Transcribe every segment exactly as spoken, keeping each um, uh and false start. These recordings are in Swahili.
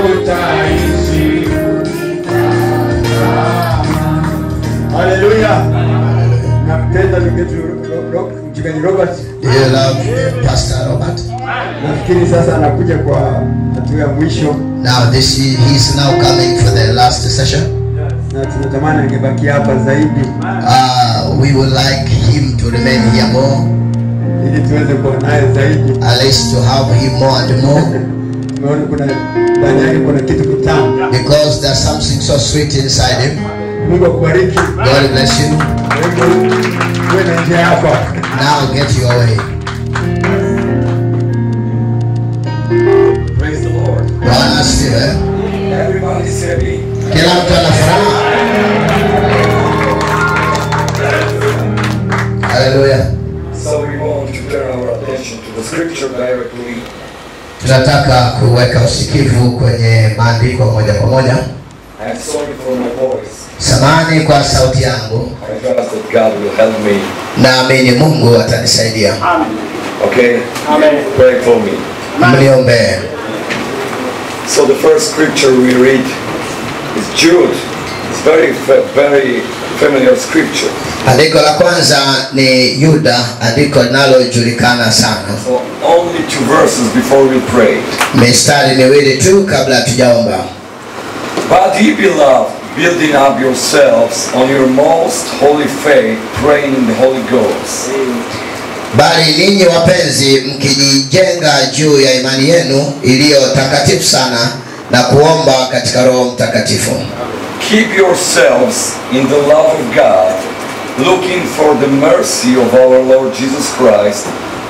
tutaishi. Hallelujah. Napenda ningetu mchungaji Robert. You love Pastor Robert. Nafikiri sasa anakuja kwa hatua ya mwisho. Now this he is now coming for the last session. Na tunatamani angebaki hapa zaidi. Uh, we would like him to remain here more. Ili tuweze kuwa naye zaidi. At least to have him more and more. Tumeona kuna ndani yake kuna kitu kitamu. Because there's something so sweet inside him. Mungu akubariki. God bless you. Wewe na njia hapa. Now get your way. Praise the Lord. Bwana asifiwe. Everybody is happy. Kila mtu ana furaha. Hallelujah. So we want to turn our attention to the scripture directly. Tunataka kuweka usikivu kwenye maandiko moja kwa moja. I'm sorry for my voice. Samahani kwa sauti yangu. I trust that God will help me. Naamini Mungu atanisaidia. Okay? Amen. Pray for me. Mniombee. So the first scripture we read is Jude. It's very, very familiar scripture. Andiko la kwanza ni Yuda, andiko linalojulikana sana. So only two verses before we pray. Mistari miwili tu kabla tujaomba. But ye beloved, building up yourselves on your most holy faith, praying in the Holy Ghost. Bali ninyi wapenzi, mkijijenga juu ya imani yenu iliyo takatifu sana na kuomba katika Roho Mtakatifu. Keep yourselves in the love of God, looking for the mercy of our Lord Jesus Christ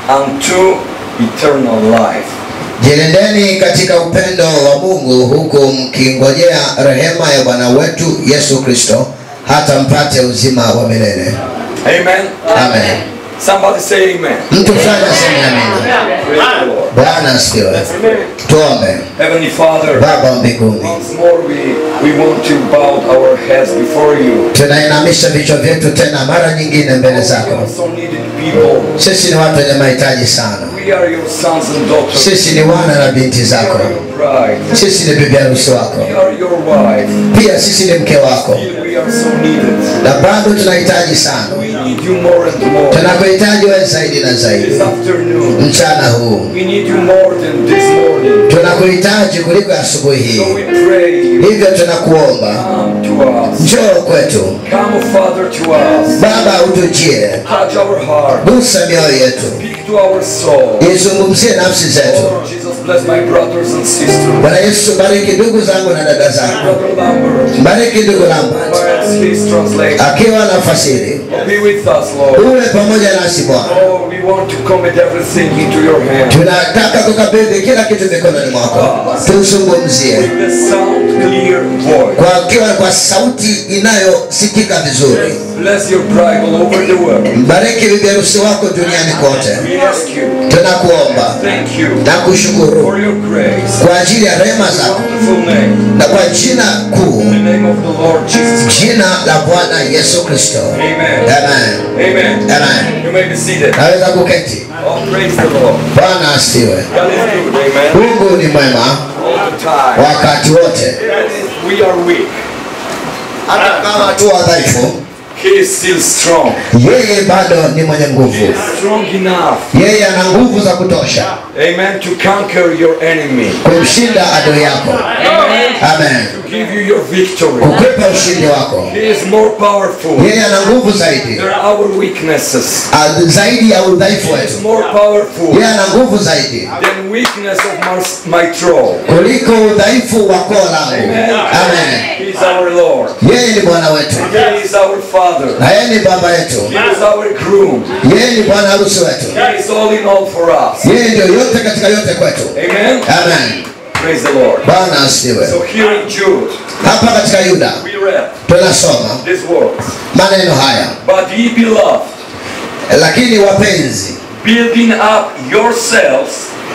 unto eternal life. Jilindeni katika upendo wa Mungu huku mkingojea rehema ya Bwana wetu Yesu Kristo hata mpate uzima wa milele. Amen. Amen. Somebody say amen. Mtu fulani aseme amina. Praise the Lord. Bwana asifiwe. Tuombe. Heavenly Father, Baba mbinguni, once more we, we want to bow our heads before you. tunainamisha vichwa vyetu tena mara nyingine mbele We zako. are so needed people. Sisi ni watu wenye mahitaji sana. We are your sons and daughters. Sisi ni wana na binti We zako. are your bride. Sisi ni bibi harusi wako. We are your wife. Pia sisi ni mke wako. Still we are so needed. Na bado tunahitaji sana. We need you more and more. Tunakuhitaji wewe zaidi na This zaidi. afternoon, Mchana huu we need you more than this morning. tunakuhitaji kuliko asubuhi hii. So we pray, Hivyo tunakuomba, come to us. njoo kwetu. Come, Father, to us. Baba, utujie. Touch our heart. Gusa mioyo yetu. Speak to our soul. Izungumzie nafsi zetu. Lord Jesus, bless my brothers and sisters. Bwana Yesu, bariki ndugu zangu na dada zangu. Brother Lambert, Bariki ndugu Lambert as his translation. akiwa na fasiri. Be with us, Lord. Uwe pamoja nasi Bwana. Oh, we want to commit everything into your hands. Tunataka kukabidhi kila kitu mikononi mwako. Tuzungumzie With the sound, clear voice. kwa kiwa kwa sauti inayosikika vizuri. Bless your bride all over the world. Bariki bibi harusi wako duniani kote. We ask you. Tunakuomba Thank you na kushukuru for your grace. kwa ajili ya rehema zako Wonderful name. na kwa jina kuu, In the name of the Lord Jesus. jina la Bwana Yesu Kristo. Amen. Amen. Amen. Amen. You may be seated. Naweza kuketi. Oh, praise the Lord. Bwana asifiwe. God is good. Amen. Mungu ni mwema All the time. wakati wote. We are weak. Hata kama tu wadhaifu, He is still strong. yeye bado ni mwenye He nguvu. is strong enough. Yeye ana nguvu za kutosha Amen. To conquer your enemy. kumshinda adui yako. Amen. Amen. To give you your victory. Kukupa ushindi wako. He is more powerful. Yeye ana nguvu zaidi. There are our weaknesses. Ah, zaidi ya udhaifu He is wetu. more powerful Yeye ana nguvu zaidi than weakness of my, my throat. kuliko udhaifu wa koo langu. Amen. He is our Lord. Yeye ni Bwana wetu. He is our Father. Na yeye ni baba yetu. He is our groom. Yeye ni bwana harusi wetu. He is all in all for us. Yeye ndio yote katika yote kwetu. Amen. Amen. Praise the Lord. Bwana asifiwe. So here in Jude, Hapa katika Yuda we read tunasoma these words. maneno haya, But ye beloved, lakini wapenzi, building up yourselves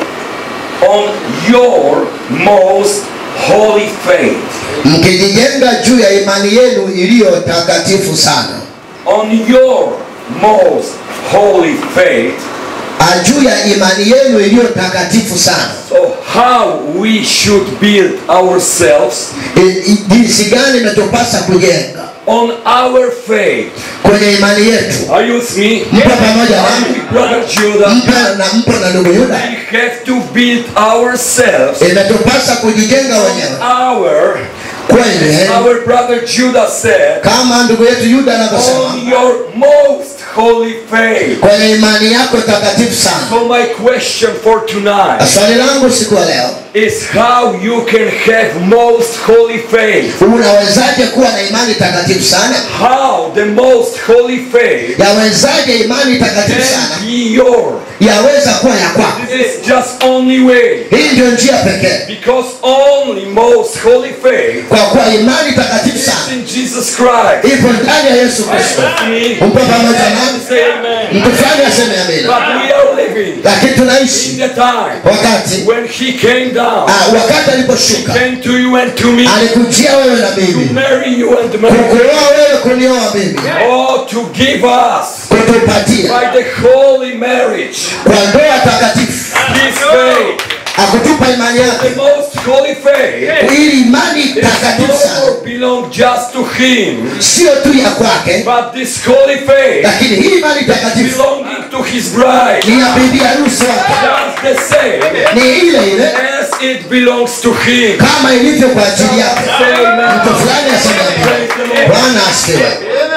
on your most holy faith. mkijijenga juu ya imani yenu iliyo takatifu sana. On your most holy faith. Juu ya imani yenu iliyo takatifu sana. So how we should build ourselves I- i- jinsi gani imetupasa kujenga on our faith. kwenye imani yetu. Are you with me? Mpo pamoja nami? Brother Judah, Mpo na mpo na ndugu Yuda. we have to build ourselves Imetupasa kujijenga wenyewe our, kweli, eh? our brother Judah said, Kama ndugu yetu Yuda anavyosema, on your most holy faith. kwenye imani yako takatifu sana. So my question for tonight Swali langu siku ya leo, is how you can have most holy faith. unawezaje kuwa na imani takatifu sana? How the most holy faith Yawezaje imani takatifu sana can be yours. yaweza kuwa ya kwako? This is just only way. Hii ndio njia pekee, Because only most holy faith kwa kuwa imani takatifu is sana in Jesus Christ. ipo ndani ya Yesu Kristo. Mpo pamoja nami? Say amen. Mtu fulani aseme amina. But we are living Lakini in tunaishi the time wakati when he came down, ah, wakati aliposhuka came to you and to me, alikujia wewe na to mimi, marry you and me, kukuoa wewe, kunioa mimi, or to give us kutupatia by the holy marriage kwa ndoa takatifu, his faith, akutupa imani the yake, most holy faith. ili imani It takatifu no sana more belong just to him, sio tu ya kwake, but this holy faith lakini hii imani takatifu belonging to his bride, ni ya bibi harusi wake, just the same ni ile ile as it belongs to him. kama ilivyo kwa ajili yake. Amen. Mtu fulani aseme Praise the amina. Lord. Bwana asifiwe.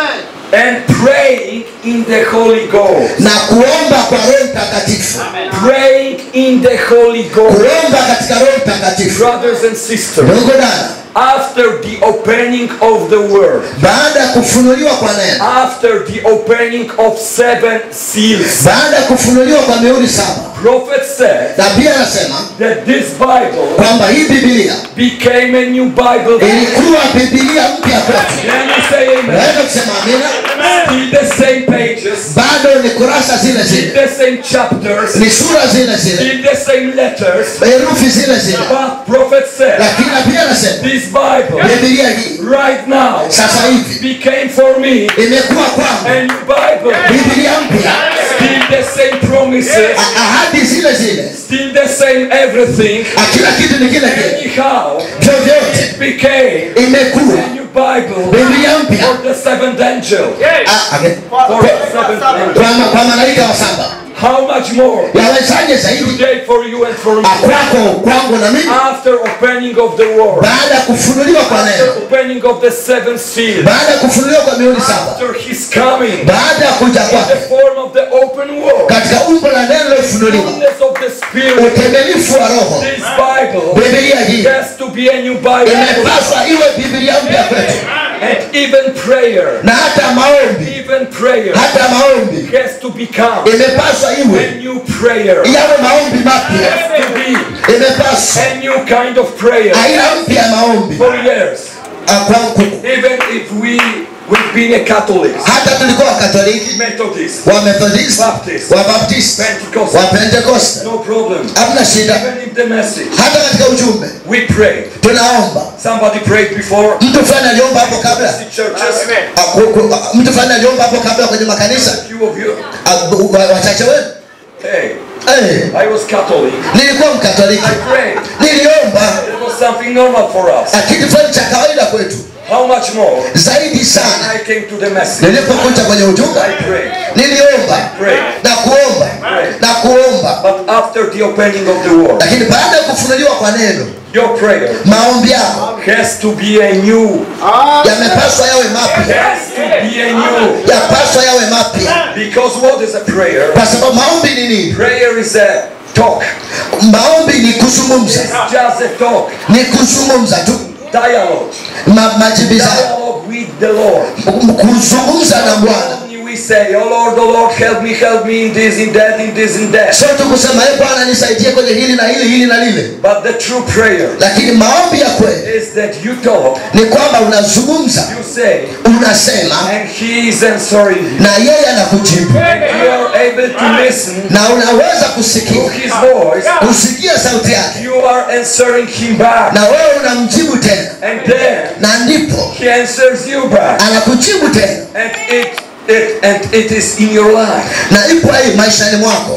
And praying in the Holy Ghost. Na kuomba kwa Roho Mtakatifu, Praying in the Holy Ghost. kuomba katika Roho Mtakatifu. Brothers and sisters, Ndugu dada, after the opening of the word, baada ya kufunuliwa kwa neno, after the opening of seven seals, baada ya kufunuliwa kwa mihuri saba, prophet said nabii anasema that this Bible kwamba hii Biblia became a new Bible. ilikuwa Biblia mpya kwetu. Can you say amen? Naweza kusema amina. Still the same pages, Bado ni kurasa zile still zile, the same chapters, ni sura zile zile, still the same letters. herufi zile zile, But prophet said lakini nabii anasema this Bible Biblia hii right now sasa hivi became for me imekuwa kwangu a new Bible. Biblia mpya, Still the same promises, A- ahadi zile zile, still the same everything. Ah, kila kitu ni kile kile, Anyhow, vyovyote it became imekuwa a new Bible Biblia mpya. for the seventh angel. Ah, okay. For the seventh angel. Kwa, kwa malaika wa saba. How much more Yawezaje zaidi today for you and for me? Ah, kwako, kwangu na mimi, After opening of the word, baada ya kufunuliwa kwa after neno, opening of the seventh seal, baada ya kufunuliwa kwa mihuri saba, after his coming, baada ya kuja in kwake the form of the open word, katika umbo la neno lilofunuliwa, fullness of the Spirit, utimilifu wa Roho, this Bible Biblia hii has to be a new Bible. imepaswa iwe Biblia mpya kwetu, And even prayer, na hata maombi, even prayer hata maombi has to become imepaswa a iwe new prayer. yawe maombi mapya, Has to be imepaswa a new kind of prayer aina mpya ya maombi. for years. Ah, kwangu, Even if we we've been a Catholic, hata tulikuwa Wakatoliki, Methodist, wa Methodist, Baptist, wa Baptist, Pentecost, wa Pentecost, no problem. hamna shida. Even if the message, Hata katika ujumbe we prayed. tunaomba. Somebody prayed before. Mtu fulani aliomba hapo kabla, The churches, Ah, ku- ku- ah, mtu fulani aliomba hapo kabla kwenye makanisa. a few of you. Ah, bu- wa- wachache wenu. Hey, Eh, I was Catholic. nilikuwa Mkatoliki, I prayed. niliomba, It was something normal for us. ah, kitu fulani cha kawaida kwetu. How much more? Zaidi When sana I came to the message, nilipokuja kwenye ujumbe, I prayed. niliomba Prayed. na kuomba na kuomba, But after the opening of the word, lakini baada ya kufunuliwa kwa neno, your prayer maombi yako has to be a new, yamepaswa yawe mapya, has to be a new. yapaswa yawe mapya, Because what is a prayer? kwa sababu maombi ni nini? Prayer is a talk. Maombi ni kuzungumza, It's just a talk. ni kuzungumza tu, Dialogue. Ma, majibizano, Dialogue with the Lord. kuzungumza na Bwana. Only we say, oh Lord, oh Lord, help me, help me in this, in that, in this, in that. Sio tu kusema e Bwana nisaidie kwenye hili na hili hili na lile, But the true prayer lakini maombi ya kweli is that you talk, ni kwamba unazungumza, you say, unasema and He is answering you. na yeye anakujibu, And you are able to listen na unaweza to kusikia, His voice. kusikia sauti yake, You are answering Him back. na wewe unamjibu tena, And then na ndipo He answers you back. anakujibu tena, And it, it, and it is in your life. na ipo hii maishani mwako.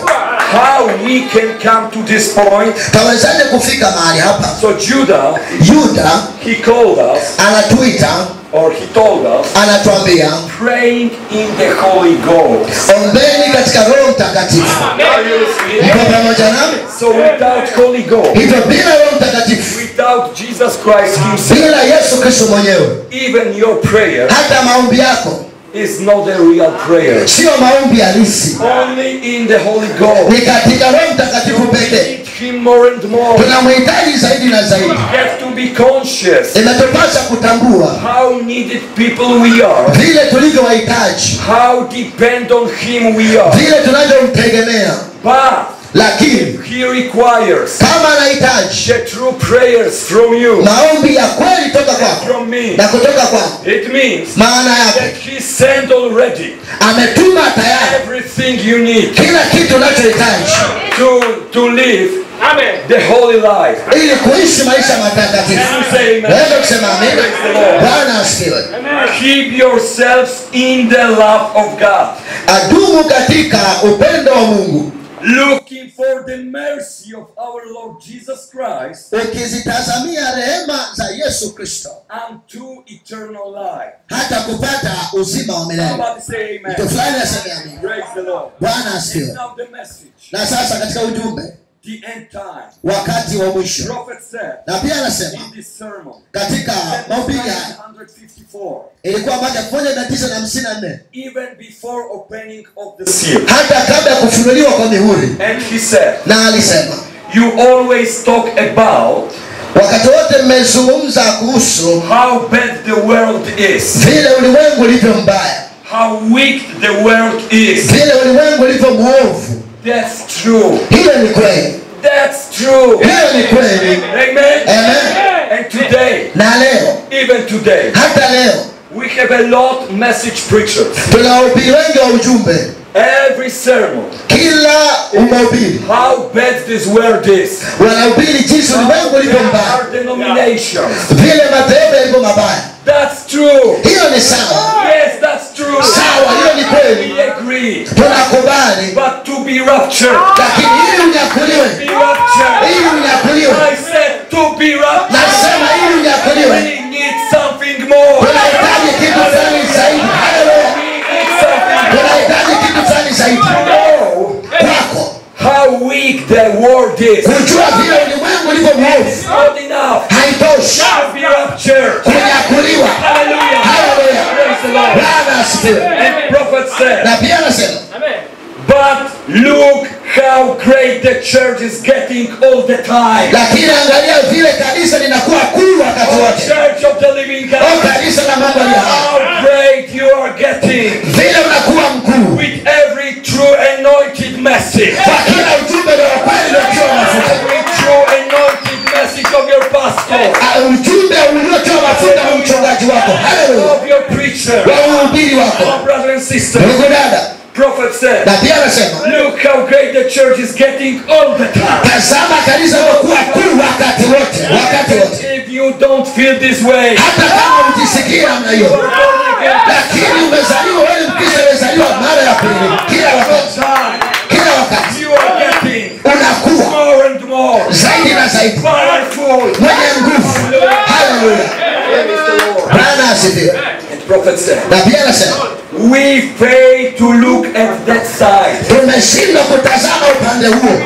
How we can come to this point? Tawezaje kufika mahali hapa? So Judah, Yuda he called us, anatuita, or he told us, anatuambia praying in the Holy Ghost. ombeni katika Roho Mtakatifu. Are you listening? Mko pamoja nami? So without Holy Ghost, Hivyo bila Roho Mtakatifu, without Jesus Christ himself, bila Yesu Kristo mwenyewe, even your prayer hata maombi yako is not a real prayer. sio maombi halisi. Only in the Holy Ghost. Ni katika Roho Mtakatifu We pekee. need him more and more. Tunamhitaji zaidi na zaidi. We have to be conscious Imetupasa kutambua how needed people we are, vile tulivyowahitaji, how depend on him we are. vile tunavyomtegemea, But lakini he requires kama anahitaji the true prayers from you, maombi ya kweli toka kwako from me. na kutoka kwako, It means maana that yake he sent already ametuma tayari everything you need kila kitu unachohitaji to, to live the holy life. ili kuishi maisha matakatifu. Can you say amen? Naweza kusema amina. Praise the Lord. Bwana asifiwe. Keep yourselves in the love of God, Adumu katika upendo wa Mungu, looking for the mercy of our Lord Jesus Christ ukizitazamia rehema za Yesu Kristo unto eternal life. hata kupata uzima wa milele. Somebody say Mtu amen. fulani aseme amina. Praise the Lord. Bwana asifiwe. Now the message, Na sasa katika ujumbe, the end time. wakati wa mwisho, Prophet said na pia anasema in this sermon, katika mahubiri haya, nine fifty-four, ilikuwa mwaka elfu moja mia tisa hamsini na nne, even before opening of the seal. hata kabla ya kufunuliwa kwa mihuri, And he said, na alisema you always talk about wakati wote mmezungumza kuhusu how bad the world is, vile ulimwengu ulivyo mbaya, how weak the world is. vile ulimwengu ulivyo mwovu. That's true. Hiyo ni kweli, That's true. hiyo ni kweli. Amen. Amen. And today, Na leo, even today, hata leo we have a lot message preachers. tuna wahubiri wengi wa ujumbe, Every sermon, kila umahubiri how bad this world is. wanahubiri jinsi ulimwengu ulivyo There mbaya, are denominations. vile madhehebu yalivyo mabaya. That's true. Hiyo ni sawa, Yes, that's true. sawa, hiyo ni kweli, We agree. tunakubali. But to be raptured, Lakini ili unyakuliwe, be raptured. ili unyakuliwe, I said to be raptured. nasema ili unyakuliwe, We need something more. tunahitaji kitu fulani zaidi. Haleluya, We need something more. tunahitaji kitu fulani zaidi To know kwako, how weak the world is. kujua vile ulimwengu ulivyo It's mwovu. not enough Haitoshi to be raptured. kunyakuliwa. Hallelujah. Haleluya, Praise the Lord. Bwana asifiwe. And prophet said, Na pia anasema but look how great the church is getting all the time. lakini angalia vile kanisa linakuwa kuu wakati Oh, wote. church of the living Oh, God. kanisa la Mungu aliye hai, How great you are getting vile unakuwa mkuu with every true anointed message. kwa kila ujumbe wa kweli uliotiwa mafuta, Every true anointed message of your pastor, Ah, ujumbe uliotiwa mafuta wa mchungaji wako. Haleluya, of your preacher, wa uhubiri wako. of brother and sister. Ndugu dada, Prophet said, na pia anasema look how great the church is getting all the time. tazama kanisa linakuwa kuu wakati wote, wakati wote. If you don't feel this way, Hata kama ujisikia namna you hiyo, are born again. lakini umezaliwa, wewe ni Mkristo, umezaliwa mara ya pili. Kila wakati, Time, kila wakati you are getting unakuwa more and more zaidi na zaidi, powerful. mwenye nguvu. Haleluya, Praise the Lord. Bwana asifiwe. And prophet said, Na pia anasema we fail to look at that side. tumeshindwa kutazama upande huo.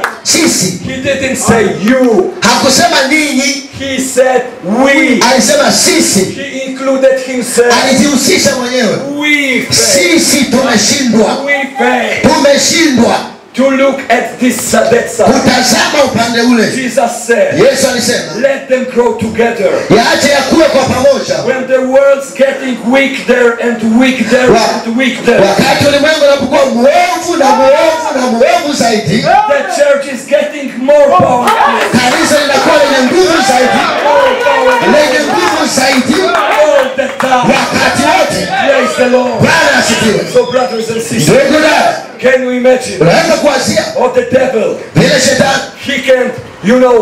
Sisi, He didn't say you. hakusema ninyi, He said we. alisema sisi. He included himself. Alijihusisha mwenyewe. We fail. Sisi tumeshindwa, We fail tumeshindwa to look at this that side. kutazama upande ule. Jesus said, Yesu alisema let them grow together. yaache yakuwe kwa pamoja. When the world's getting weaker and weaker Wa- and weaker, Wakati ulimwengu unapokuwa mwovu na mwovu na mwovu zaidi, the church is getting more powerful. kanisa linakuwa lenye nguvu zaidi, More powerful lenye nguvu zaidi all the time. wakati wote. Praise the Lord. Bwana asifiwe. So brothers and sisters, Ndugu dada, can you imagine unaweza kuwazia what the devil, vile shetani he can, you know,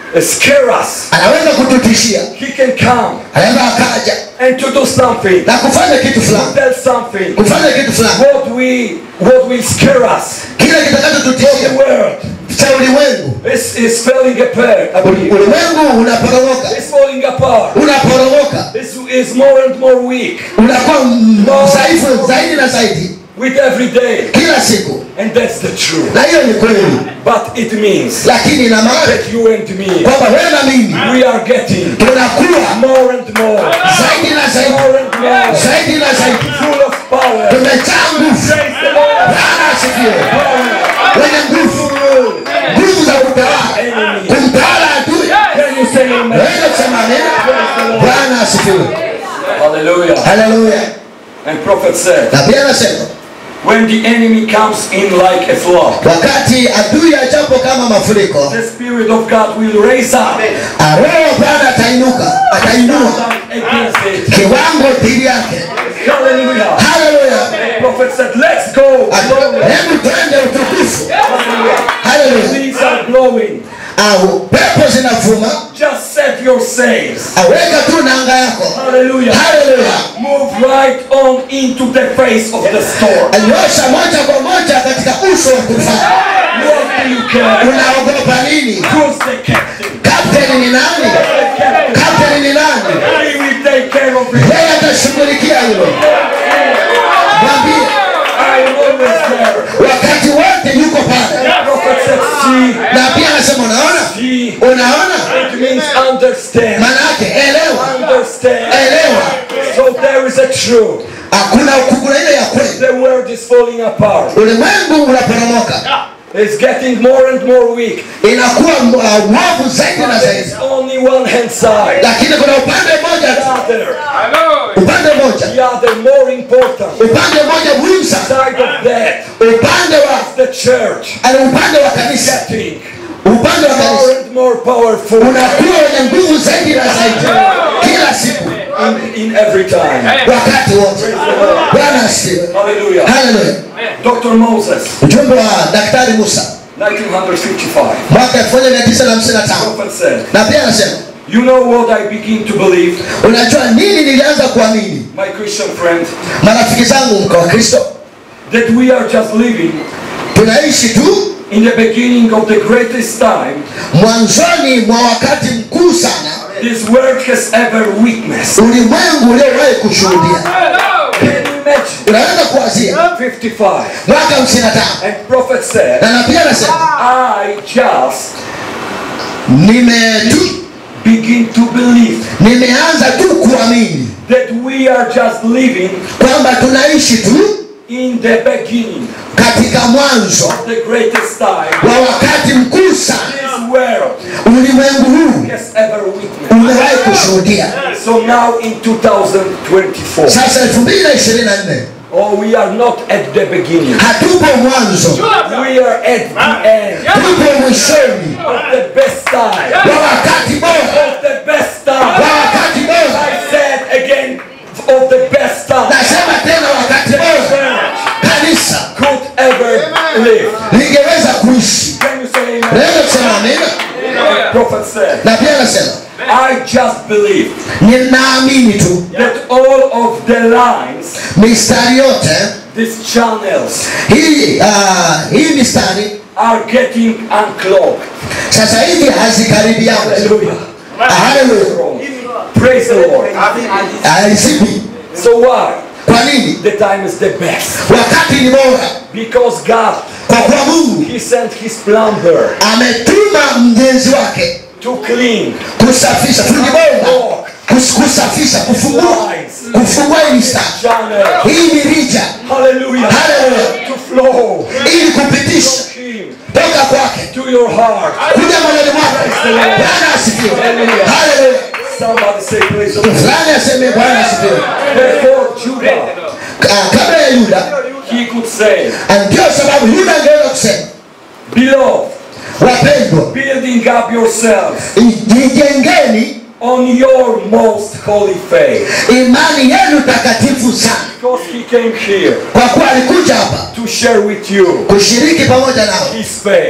scare us. anaweza kututishia, He can come anaweza akaja and to do something, na kufanya kitu to fulani, tell something. kufanya kitu fulani, What we what will scare us. kile The kitakachotutishia world cha ulimwengu. is, is falling apart. I believe. Ulimwengu unaporomoka, It's falling apart. unaporomoka, It's, it's more and more weak unakuwa mdhaifu zaidi na zaidi with every day. kila siku, And that's the truth. na hiyo ni kweli, But it means lakini ina maana that you and me, kwamba wewe na mimi we are getting tunakuwa more and more, zaidi na zaidi, more and more, zaidi na zaidi, full of power. tumejaa nguvu. Praise the Lord. Bwana asifiwe. Wenye nguvu, nguvu za kutawala, Enemy. kumtawala adui. Can you say amen? Wewe sema amina. Bwana asifiwe. Hallelujah. Haleluya. And prophet said, Na pia anasema when the enemy comes in like a flood, wakati adui ajapo kama mafuriko, the Spirit of God will raise up Roho wa Bwana atainuka, atainua against it. kiwango dhidi yake. Hallelujah. Haleluya. The prophet said, let's go. Hebu twende utukufu. Hallelujah. Haleluya. Winds are blowing. Au pepo zinavuma, Just set your sails. aweka tu nanga yako. Hallelujah. Haleluya. Move right on into the face of the storm. Aliosha moja kwa moja katika uso wa kufanya. What do you care? Unaogopa nini? Who's the captain? Kapteni ni nani? Kapteni ni nani? He will take care of it. Yeye atashughulikia hilo. Mwambie I am always there. wakati wote yuko pale. The prophet said, see, Na pia anasema unaona? see. Unaona? It means understand. Maana yake elewa. Understand. Elewa. So there is a truth. Hakuna kuna ile ya kweli. The world is falling apart. Ulimwengu unaporomoka. It's getting more and more weak. Inakuwa uh, mwovu zaidi na There zaidi. is only one hand side. Lakini kuna upande mmoja The tu. other. Upande mmoja. The other more important. Upande mmoja muhimu sana. Side of that. Upande wa The church. ana upande wa kanisa. Getting Upande wa more kanisa. and more powerful. Unakuwa wenye nguvu zaidi na zaidi. Kila siku. In, in every time. Wakati wote. Bwana asifiwe. Hallelujah. Haleluya. Doctor Moses, Ujumbe wa Daktari Musa nineteen fifty-five. mwaka elfu moja mia tisa hamsini na tano. Prophet said, Na pia anasema, you know what I begin to believe, unajua nini nilianza kuamini? my Christian friend, Marafiki zangu mko wa Kristo, that we are just living tunaishi tu in the beginning of the greatest time mwanzoni mwa wakati mkuu sana this world has ever witnessed. ulimwengu uliowahi kushuhudia. Can you imagine? Unaweza kuwazia fifty-five. mwaka hamsini na tano. And prophet said, Na nabii anasema I just nime tu begin to believe nimeanza tu kuamini that we are just living kwamba tunaishi tu in the beginning katika mwanzo of the greatest time wa wakati mkuu sana this world ulimwengu huu has ever witnessed. umewahi kushuhudia. So now in two thousand twenty-four, Sasa elfu mbili na ishirini na nne oh, we are not at the beginning. hatupo mwanzo, We are at the end tupo mwishoni of the best time. wa wakati bora, Of the best wa time. wakati bora. I said again, of the best time Nasema tena wakati bora kanisa could ever live. lingeweza kuishi. Can you say amen? Naweza kusema amina. Prophet said, Na pia anasema I just believe ninaamini tu that all of the lines, mistari yote these channels, hii uh, hii mistari are getting unclogged. sasa hivi hazikaribiani. Hallelujah. Haleluya. Praise the Lord. Hazipi. So why? Kwa nini? The time is the best. Wakati ni bora, Because God, kwa kuwa Mungu He sent His plumber ametuma mjenzi wake to clean, kusafisha fundi bomba, kus- kusafisha, kufungua, kufungua hii mistari, channel, hii mirija, hallelujah, Hallelujah. to flow ili kupitisha from Him toka kwake to your heart. kuja moyoni mwako. Bwana asifiwe. Haleluya. Somebody say praise the Lord. Fulani aseme Bwana asifiwe. Before Judah, Ka- Kabla ya Yuda, he could say, ndio sababu Yuda angeweza kusema, beloved, wapendwa, building up yourselves jijengeni on your most holy faith. imani yenu takatifu sana, Because He came here kwa kuwa alikuja hapa to share with you kushiriki pamoja nao His faith.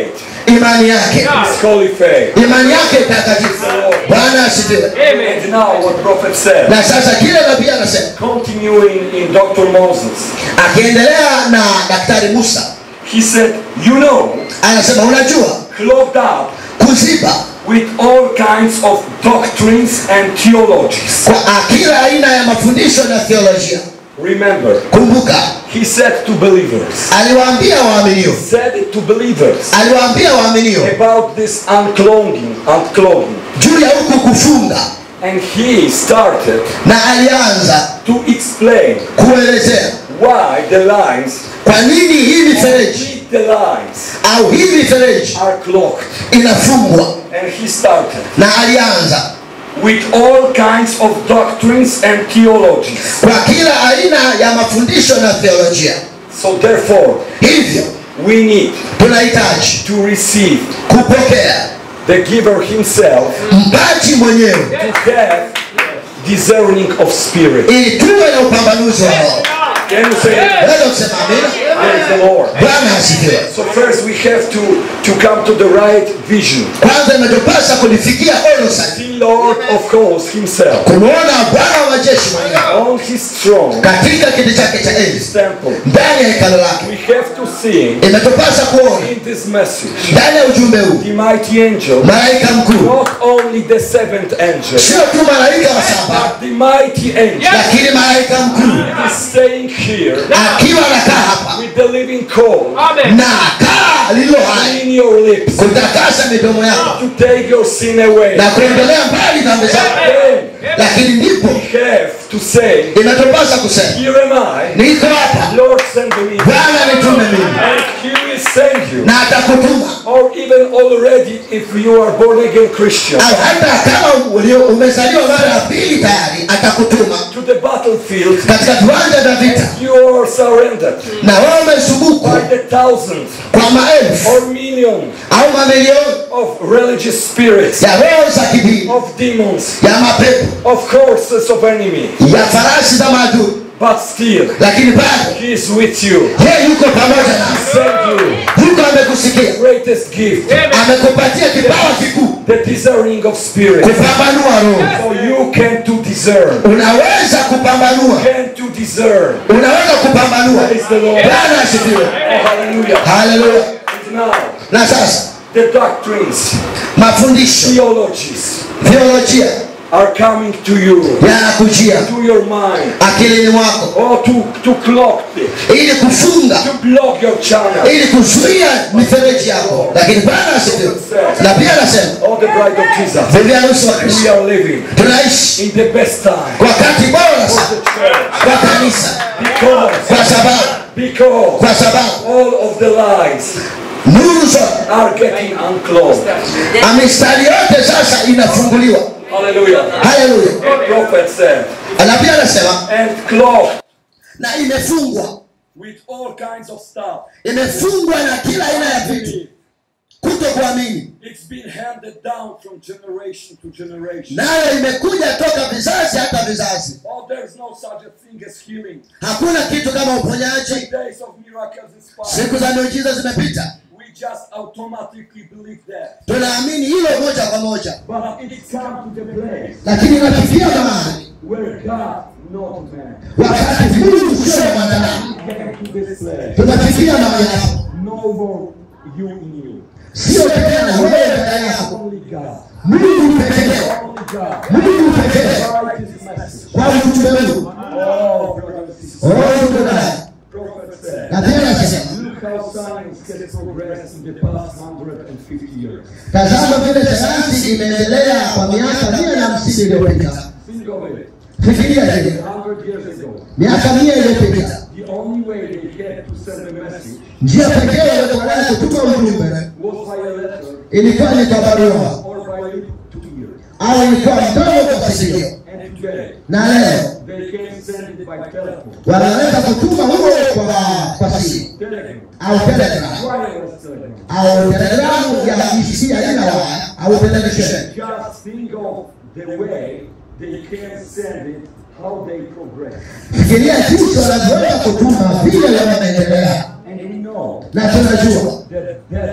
imani yake, his holy faith. imani yake takatifu. Bwana asifiwe. And now what prophet said, Na sasa kile nabii anasema, continuing in Doctor Moses, akiendelea na daktari Musa, he said, you know, anasema unajua, clothed up kuziba with all kinds of doctrines and theologies. kwa kila aina ya mafundisho na theolojia. Remember, Kumbuka, he said to believers, aliwaambia waaminio, said it to believers aliwaambia waaminio about this unclothing, unclothing. juu ya huku kufunga, And he started na alianza to explain kuelezea why the lines, kwa nini hii mifereji and the lines au hii mifereji are clogged. inafungwa, And he started na alianza with all kinds of doctrines and theologies. kwa kila aina ya mafundisho na theolojia. So therefore, Hivyo we need tunahitaji to receive kupokea the giver himself mpaji mwenyewe to have discerning of spirit. ili tuwe na upambanuzi wa roho. Can you say it? Naweza kusema amina? Praise the Lord. Bwana asifiwe. So first we have to, to come to the right vision. Kwanza inatupasa kulifikia ono sahihi, The Lord of hosts himself kumwona Bwana wa majeshi mwenyewe on his throne, katika kiti chake cha his enzi temple. ndani ya hekalu lake. We have to see Inatupasa kuona in this message ndani ya ujumbe huu the mighty angel, malaika mkuu, not only the seventh angel, sio tu malaika wa saba, but the mighty angel lakini malaika mkuu is staying here akiwa anakaa hapa with the living coal na kaa lilo hai in your lips kutakasa midomo yako to take your sin away. na kuondolea mbali dhambi zako. Then Lakini ndipo we have to say, inatupasa kusema, here am I, niko hapa, Lord send me, Bwana nitume mimi, and he will send you. na atakutuma. Or even already if you are born again Christian, Au hata kama ulio umezaliwa mara ya pili tayari atakutuma to the battlefield, katika viwanja vya vita, and you are surrendered na wewe umesumbuka by the thousands kwa maelfu or millions au mamilioni of religious spirits, ya roho za kidini, of demons, ya mapepo, of horses of enemy, ya farasi za maadui, but still lakini bado he is with you. yeye yuko pamoja He nasi, sent you yuko amekusikia, greatest gift, amekupatia kipawa kikuu, the discerning of spirit. kupambanua roho. So you can to discern, Unaweza kupambanua, can to discern. unaweza kupambanua. Praise the Lord. Bwana asifiwe, Oh, hallelujah. haleluya. And now Na sasa the doctrines, mafundisho, theologies theolojia are coming to you, yanakujia to your mind, akilini mwako or to, to clock it, ili kufunga, to block your channel. ili kuzuia mifereji yako. Lakini Bwana asifiwe. Na pia anasema Oh, the bride of Jesus, bibi harusi wa we Kristo, are living tunaishi in the best time kwa wakati bora for sana the church, kwa kanisa, because, kwa sababu because kwa sababu all of the lies nuru zote, are getting unclosed. mistari yote sasa inafunguliwa. Hallelujah. Haleluya. The prophet said, Na pia anasema and clogged na imefungwa, with all kinds of stuff. imefungwa na kila aina ya vitu, kutokuamini, It's been handed down from generation to generation. nayo imekuja toka vizazi hata vizazi. Oh, there's no such a thing as healing. Hakuna kitu kama uponyaji. Days of miracles is past. Siku za miujiza zimepita, We just automatically believe that. tunaamini hilo moja kwa moja, But it's come to the place lakini inafikia mahali where God, not man, wakati Mungu sio mwanadamu, came to this place. tunafikia mahali hapo, No more you in you. sio tena wewe ndani yako, Only God. Mungu pekee, Only God. Mungu pekee. Write his message. Kwa ujumbe huu, Oh, brothers and sisters. oh tuko naye. Prophet said, Na tena anasema, look how science has progressed in the past one hundred fifty years. tazama vile sayansi imeendelea kwa miaka mia na hamsini iliyopita. Think of it. Fikiria hili, one hundred years ago, miaka mia iliyopita, the only way they had to send a message njia pekee walikuwa nayo kutuma ujumbe was by a letter ilikuwa ni kwa barua or by lip to ear. au ilikuwa mdomo kwa sikio. And today, Na leo they can send it by telephone, wanaweza kutuma huo kwa kwa simu telegram, au telegram wireless telegram. au telegramu ya hisia ina waya au televisheni. Just think of the way they can send it, how they progress. Fikiria jinsi wanavyoweza kutuma vile wanaendelea, And we know na tunajua that the devil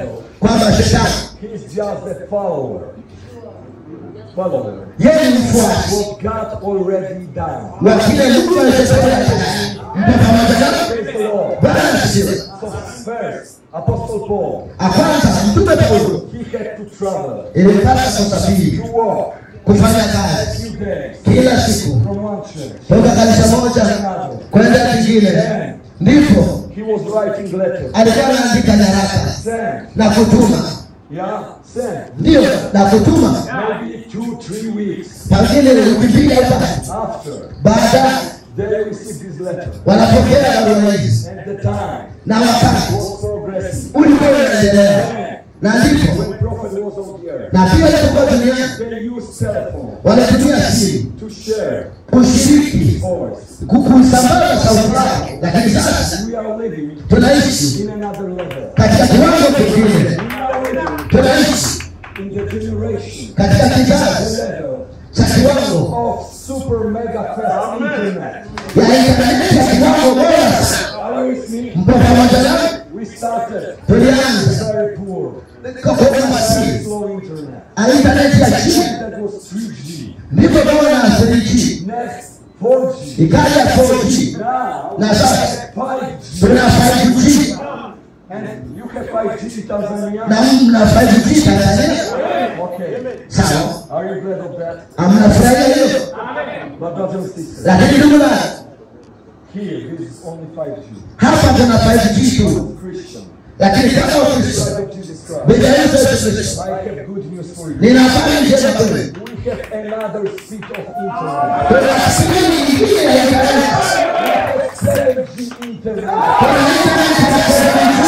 kwamba shetani he's just a follower. Follower. yeye ni mfuasi What God already done. wa kile Mungu alichofanya. Mpo pamoja nami? Praise the Lord. Bwana asifiwe. So first, Apostle Paul, Kwanza mtume Paulo he had to travel, ilipasa kusafiri, to walk kufanya kazi few days kila siku from one church toka kanisa moja kwenda kingine. Ndipo he was writing letters. alikuwa anaandika nyaraka Send. na kutuma, Yeah, send. ndio na kutuma Maybe two, three weeks pengine ukipiga hapa, after baada they received this letter. wanapokea barua hizi And the time na wakati was progressing. ulikuwa unaendelea, na ndipo When prophet was on the earth, na pia ilikuwa duniani they used telephone wanatumia simu to share kushiriki voice. kusambaza sauti yake, lakini sasa We are living tunaishi in another level. katika kiwango kingine, We are living tunaishi in the generation, katika the kizazi level cha kiwango of super mega fast internet. ya intaneti ya kiwango bora sana. Are you with me? Mpo pamoja nami? We started Tulianza very poor, kwa very masimu slow internet. intaneti ya chini, That was three G. ndipo tunaona three G Next four G. ikaja four G Now na sasa five G. tuna five G And you have five G in Tanzania. na mna five G Tanzania. Okay. Sawa, Are you glad of that? amnafurahia hiyo, But brothers and sisters, lakini ndugu zangu, here this is only five G. hapa kuna five G tu, Christian. lakini kama Wakristo Brother of Jesus Christ. Biblia yetu Yesu Kristo, I have good news for you. nina habari njema kwenu. We have another speed of internet. Kuna simu nyingine ya intaneti, seven G internet. kuna intaneti ya seven G.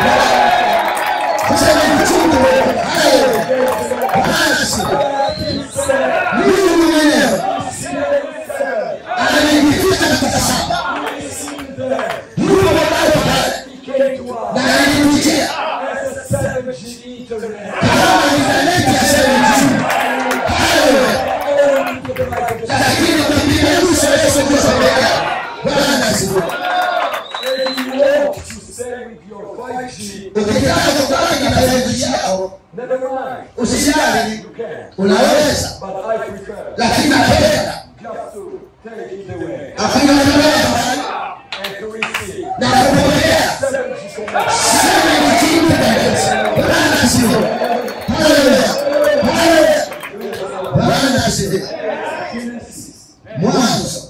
seven G hayo basi, Mungu mwenyewe ananifikisha katika saba. Mungu mwenyewe Came to us na ananifikia as a seven G internet. kama intaneti ya seven G hayo, lakini Biblia yetu Yesu Kristo Bwana asifiwe. If you want to stay with your five G, Ukitaka kubaki na five G yao never mind. usijali, You can. unaweza, But I prefer lakini napenda just to take it away hakuna mmoja and to receive na kupokea seven G connection. seven G internet. Bwana asifiwe. Haleluya. Haleluya. Bwana asifiwe. Genesis Mwanzo,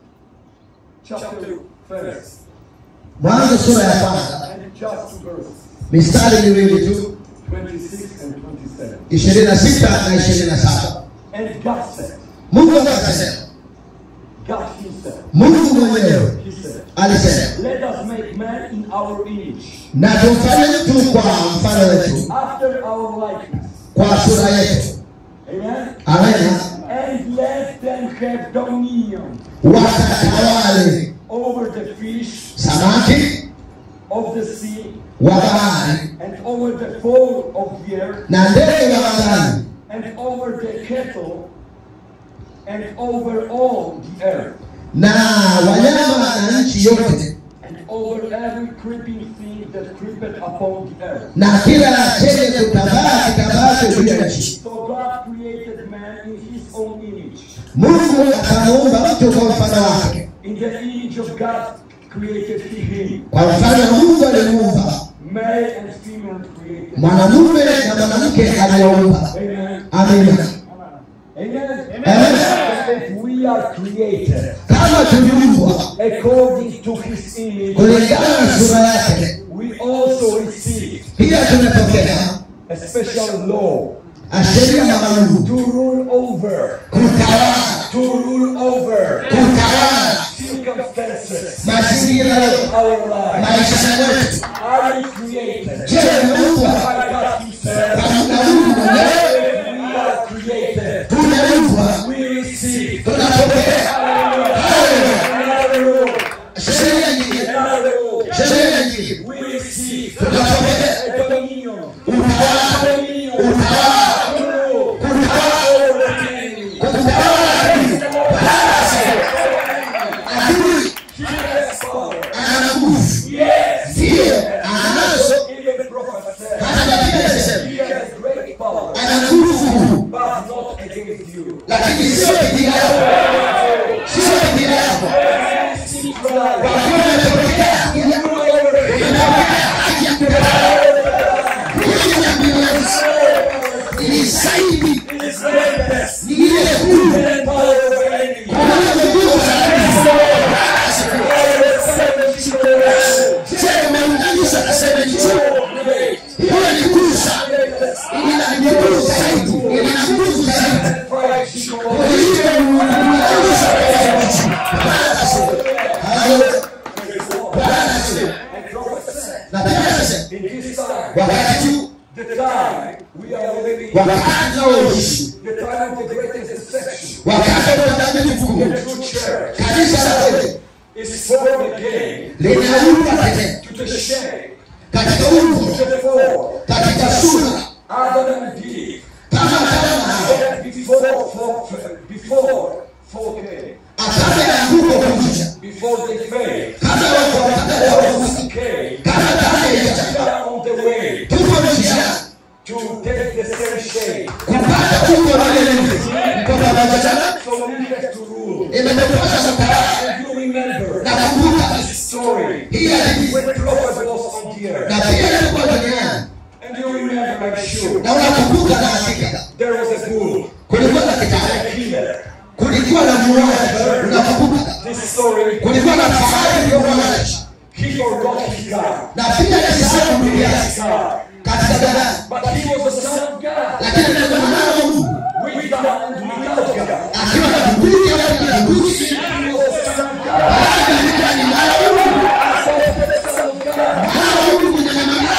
chapter first Mwanzo sura ya kwanza and just two verses, mistari miwili tu, twenty-six and twenty-seven. ishirini na sita na ishirini na saba. And God said, Mungu akasema, God himself, Mungu mwenyewe he said, alisema, let us make man in our image, na tumfanye mtu kwa mfano wetu, after our likeness. kwa sura yetu. Amen. Amena. And let them have dominion Wakatawale over the fish samaki of the sea wa bahari and over the fowl of the earth na ndege wa angani and over the cattle and over all the earth na wanyama na nchi yote and over every creeping thing that creepeth upon the earth. na kila chenye kutambaa kitambacho juu ya nchi. So God created man in his own image. Mungu akamuumba mtu kwa mfano wake, In the image of God created he him. kwa mfano wa Mungu alimuumba, Male and female created. mwanamume na mwanamke aliwaumba. Amen. Amina. Amen. Amen. If we are created Kama tuliumbwa according to his image, kulingana na sura yake, we also receive pia tumepokea a special law sheria maalum to rule over, kutawala, to rule over kutawala circumstances mazingira of yetu, our life. maisha yetu. Are we created Je, umeumbwa by God himself? na Mungu mwenyewe? If we are created, Tumeumbwa, we receive tunapokea another law, sheria nyingine, another law. sheria nyingine, We receive tunapokea a dominion, utawala, dominion, utawala, rule utawala, over the enemy. kutawala adui. Adui He has power. ana nguvu, Yes. ndiyo anazo. Even prophet said, but not against you. lakini sio dhidi yako, sio dhidi yako. Ni zaidi, ni ile nguvu. Wakati unaoishi, wakati unaoishi, kanisa la wewe linaundwa katika umbo, katika sura, kama kama before four K. Kabla ya nguvu kuja, Before they fail. kabla ya Okay. kabla ya Down on the way tuko njia to take the same shape. kupata huko na ile kwa pamoja sana. So we have to rule. Imetokea sasa. And you remember Na kumbuka this story. hii hadithi When prophet was on the earth. na pia alikuwa duniani. And you remember, I'm sure, Na unakumbuka na hakika there was a bull, kulikuwa na kitabu, a killer. kulikuwa na muuaji. Unakumbuka This story, kulikuwa na fahari ya muuaji. he forgot his God. Na pia alisahau Mungu yake His God. katika dada. But he was the son of God. Lakini alikuwa mwana wa Mungu. With God and without God. Akiwa na mbinguni ya mbinguni. He was the son of God. Alikuwa ni mwana wa Mungu. The son of God. Mwana wa Mungu mwenye mamlaka.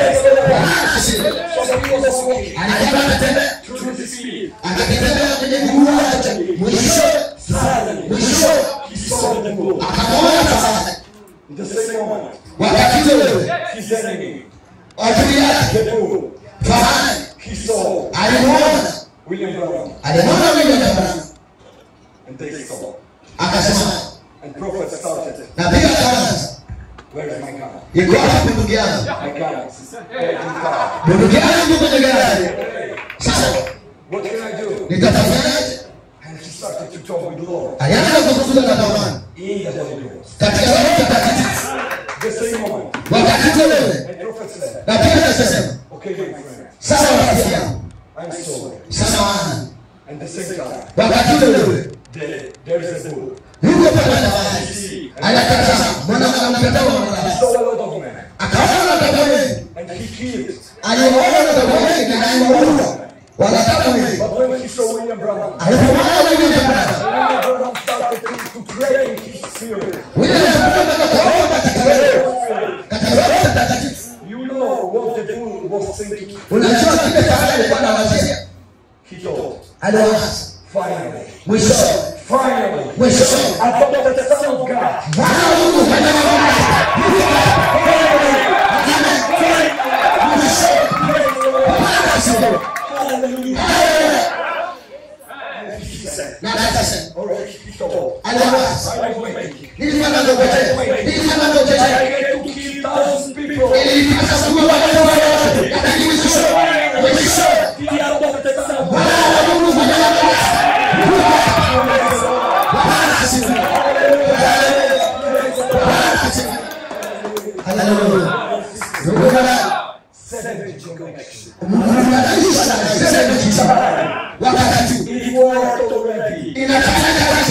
So he was walking Alikuwa anatembea. through the field. Akatembea kwenye miguu yake. Mwisho Suddenly, mwisho he saw the bull. akamwona fahari. In the same moment, Wakati ule his enemy, adui yake the bull, fahari he saw alimwona, William Brown, alimwona William Branham and they saw. akasema, And prophet started, na pia akaanza, where is my God? yuko wapi ndugu yangu? My God is dead in God. Ndugu yangu kwenye gari. Sasa What can I do? nitafanyaje? And he started to talk with the Lord Alianza kuzungumza na Bwana in the Holy Ghost. katika Roho Mtakatifu. The same moment, Wakati ule and prophet said, na pia akasema, okay, my friend, sasa rafiki yangu, I'm sorry. sasa wana. And the same time, Wakati ule ule the, there is a bull. yuko pale na fahari. You see, and Anatazama mwana anamkataa he mwana. saw a lot of men, Akaona watoto wengi. and he killed. Aliwaona watoto wengi na aliwaua. Wanadamu wengi. But when he saw William Brown, Alipomwona William Branham, William Brown started to, to pray in his spirit. William Branham akaomba katika Roho, katika Roho Mtakatifu. You know what the bull was thinking. Unajua kile fahari alikuwa anawazia? He thought, Aliwaza. finally, Mwisho, finally, mwisho. I thought the Son of God. Bwana wa Mungu mwenye mamlaka. Mwisho. Bwana asifiwe. Na akasema, All right, he thought, aliwaza. I was waiting. Nilikuwa nangojea. Nilikuwa I nangojea. had to kill thousand people. Ilipasa kuwa watu wote. Lakini mwisho, mwisho. He adopted the Son of God. Bwana wa Mungu mwenye mamlaka. Bwana asifiwe. Bwana asifiwe. Haleluya. Ndugu zangu, Seventh connection. mnaisha sasa kichwa. Wakati It worked already. inafanya kazi.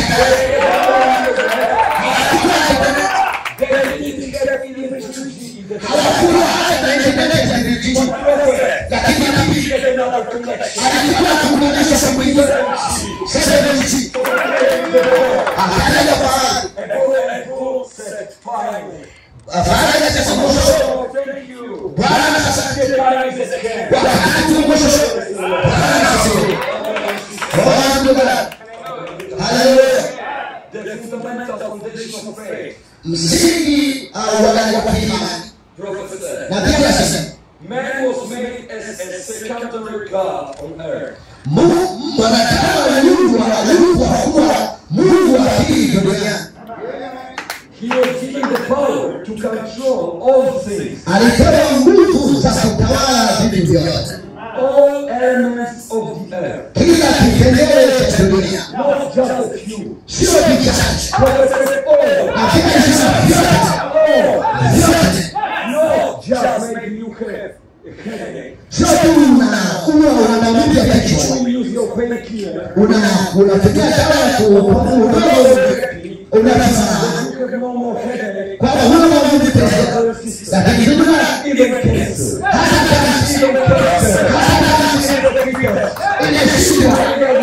They didn't get electricity in the Hakuna hata internet ya dijitali. prophet. Lakini nabii Get another connection. alikuwa kuunganisha sehemu nyingine. Sasa nchi akaja fahari. And Paul said, finally. Fahari akasema mwisho. Oh, thank you. Bwana asante. The time is at hand. Wakati mwisho. Bwana asifiwe. Bwana ndugu zangu. Haleluya. The fundamental foundation of faith. Msingi au wadai kwa imani. Prophet said, Na pia akasema man was made as a secondary God on earth. Mungu mwanadamu aliumbwa aliumbwa kuwa Mungu wa pili duniani. He was given the power to control all things, Alipewa nguvu za kutawala vitu vyote. all elements of of the earth. kila kipengele cha dunia, Not just a few. sio vichache, But it's all. lakini sio vyote, vyote. Not just make you have a headache. Sio tu unakuwa unamwambia kichwa, You use your painkiller. una unatumia dawa kupunguza unafanya You have no more headache. kwamba huna maumivu tena, lakini dunia Even cancer. hata kama Even cancer. Even cancer. inashindwa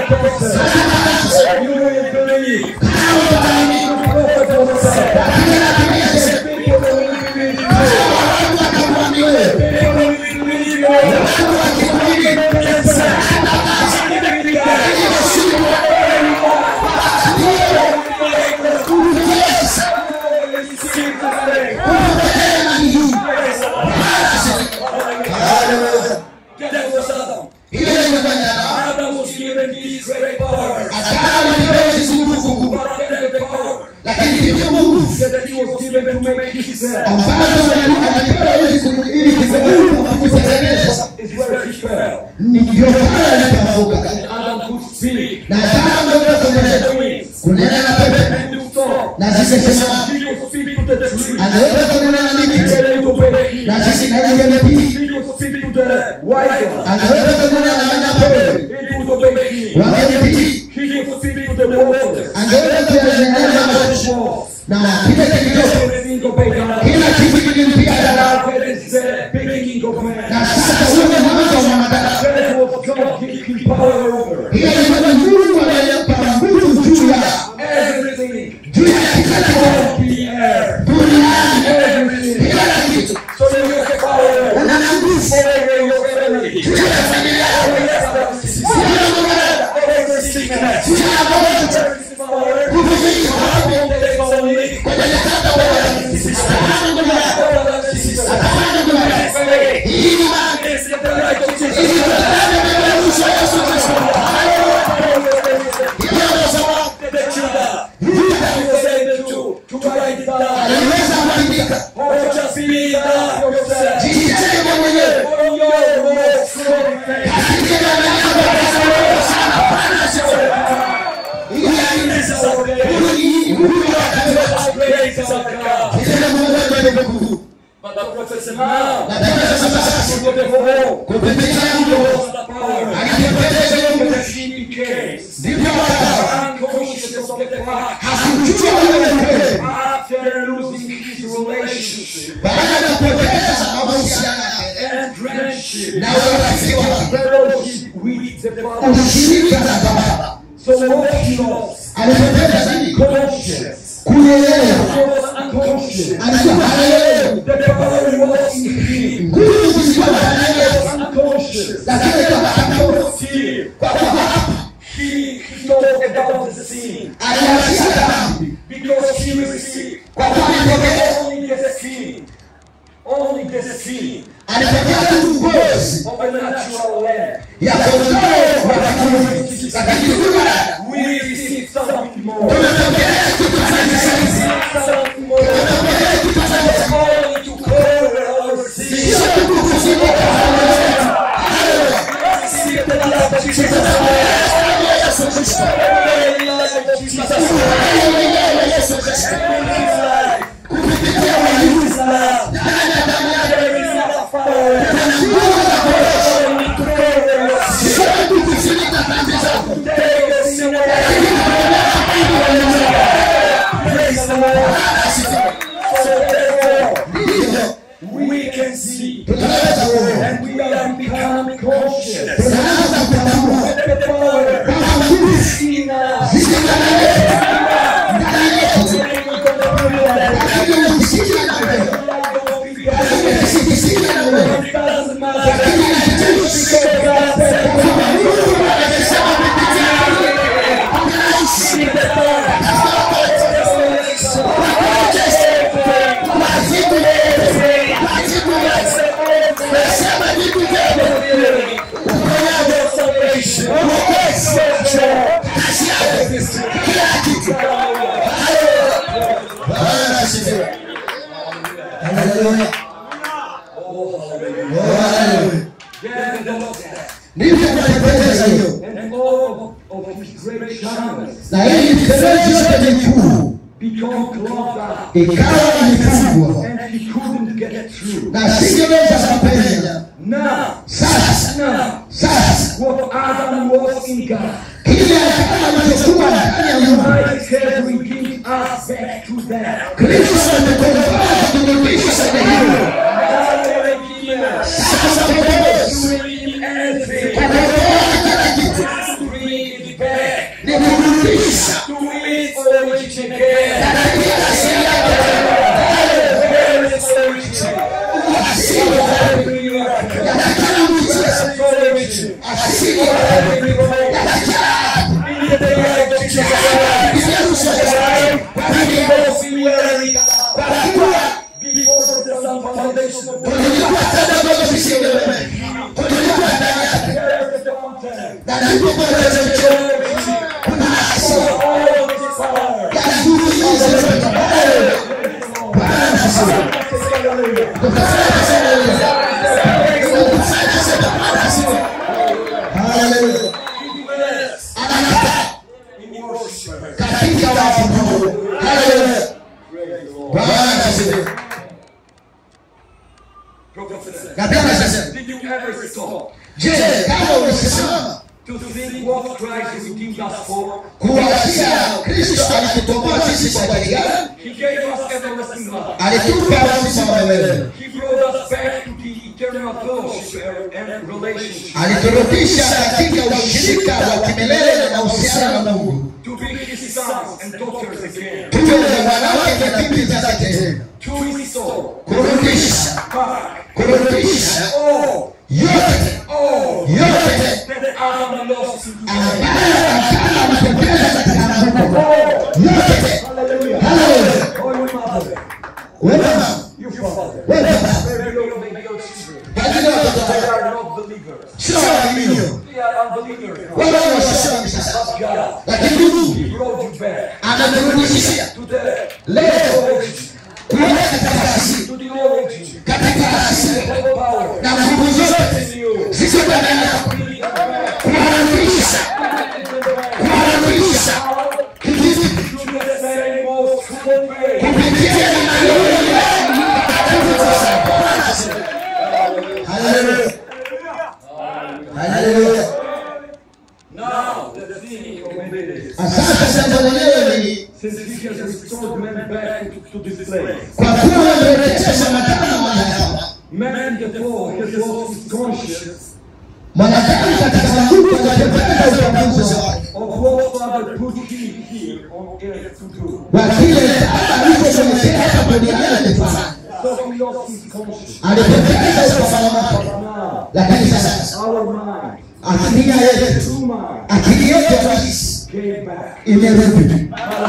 You will believe. hautaamini, Prophet was said. lakini anatumia People will believe you. watu watamwamini wewe, People will believe you. watu wakimwamini ile inafanya Adam was given these great powers. Adamu alipewa hizi nguvu kubwa, But then the power lakini hizo nguvu that he was given to make himself ambazo alipewa hizi nguvu ili kutengeneza is where he fell. ni ndio pale alipoanguka, Adam could speak na Adamu ndio kunena kunena na pepe and do talk. na sisi sema He could speak to the tree. anaweza kunena na miti And he obeyed him. na sisi na ile miti He could speak to the wise one. anaweza kunena na wanyama He could obey him. wale miti He could speak to the waters. anaweza kunena na maji na kile kilicho Everything obeyed him. kila kitu kilimpia dara, That is the beginning of man. na sasa ule mwanzo wa mwanadamu That was God gave him power over ile ni Mungu aliyempa nguvu juu ya everything juu ya kila kitu on the earth. duniani, Everything. kila kitu So you have power una nguvu over your family. juu ya familia yako, Over your juu ya mwanadamu, over sickness. juu ya magonjwa, There is power nguvu hii on the family. kwenye mikata wewe, hapana nguvu yako, hapana nguvu yako. Hii ni maana It's the right of Jesus. hii ni maana ya Yesu Kristo. Hiyo ndio sababu The children. You was able to, to write it down. aliweza kuandika, Or just be down yourself. jitenge mwenyewe On your most holy faith. katika imani yako, hapana sio hii This is our day. hii nguvu ya How great is our God. Kitendo Mungu ndiye nguvu. But the prophet said, now, Na tena sasa sasa go to home. kupitia Mungu What's the power? alipendeza Mungu The sheep came. ndivyo akawa Unconscious of the fact. hakujua wewe kweli After losing his relationship baada ya kupoteza mahusiano yake and friendship, na urafiki wake fellowship with the Father. ushirika na Baba, So what he lost, alipoteza zaidi conscious, kuelewa, he was unconscious. alikuwa haelewi The power was in him. nguvu zilikuwa He ndani was yake, unconscious. lakini kwa sababu Still, kwa kuwa hapa he, he thought about the sin aliachia dhambi, because he received kwa kuwa alipokea only the sin, only the sin alipokea tu ngozi of a natural lamb. ya kondoo wa kiume, lakini huyu We receive something more. tunapokea kitu kingine zaidi. Something more. Only to cover our sin. Sio tu kufunika Receive the love of Jesus. Yesu Kristo, The love of Jesus. Yesu Kristo, His life. kupitia mwili His love. There is enough power. Only to cover your sin. sio tu kufunika dhambi zako, Take your sin away. Praise the Lord. So therefore, ndivyo we can see tunaweza kuona, and we are becoming conscious tunaanza kutambua of the power kama nguvu in us. ziko ndani yetu, ndani yetu, lakini ukisikia na wewe, lakini ukisikia na wewe, lakini hakitendo sio kama Mungu anasema kupitia wewe, channels na hii mifereji yote mikuu become clogged up, ikawa imefungwa and he couldn't get through. na singeweza kupenya. Now, Sasa now, sasa what Adam was in God, kile kama alichokuwa ndani ya Mungu, Christ has redeemed us back to that. Kristo amekomboa kurudisha sehemu hiyo. Sasa ni kurudisha Did you ever stop Je, kama ulisimama to think what Christ redeemed us for? kuwazia Kristo alitukomboa sisi kwa ajili gani? He gave us everlasting life. Alitupa uzima wa milele. He brought us back to the eternal fellowship and relationship. Aliturudisha katika ushirika wa kimilele na mahusiano na Mungu. To be his sons and daughters again. Tuwe wanawake na binti zake tena. To restore. Kurudisha, Back. kurudisha All. yote, All. yote That Adam lost in ambayo akana alipoteza katika anguko. Yote. Hallelujah. Hallelujah. Oh, your mother. Wema, Your father. wema. Very little baby your children. Kwa ajili ya watoto They wako. are not believers. Sio waaminio. They are unbelievers. Wala wasio sasa. But God, Lakini Mungu He brought you back anaturudishia to the leo origin, kuweka katika asili, to the origin, katika asili the power na nguvu zote in you. ziko ndani yako, Bring it back. kuharamisha, kuharamisha kivipi? To the same most true way. Kupitia imani ile. Haleluya. Haleluya. Now, the thing of it is, Sasa jambo lenyewe ni since He has restored man back to, to this place, kwa kuwa amerejesha mwanadamu mahali hapa. man in the fall has lost his conscience Mwanadamu katika anguko alipoteza utambuzi wake of what Father put him here on earth to do. wa kile Baba alichomwekea hapa duniani kufanya. So he lost his conscience. Alipoteza ufahamu wake, Now, lakini sasa our mind, akili yetu, true mind, akili yetu halisi came back. imerudi.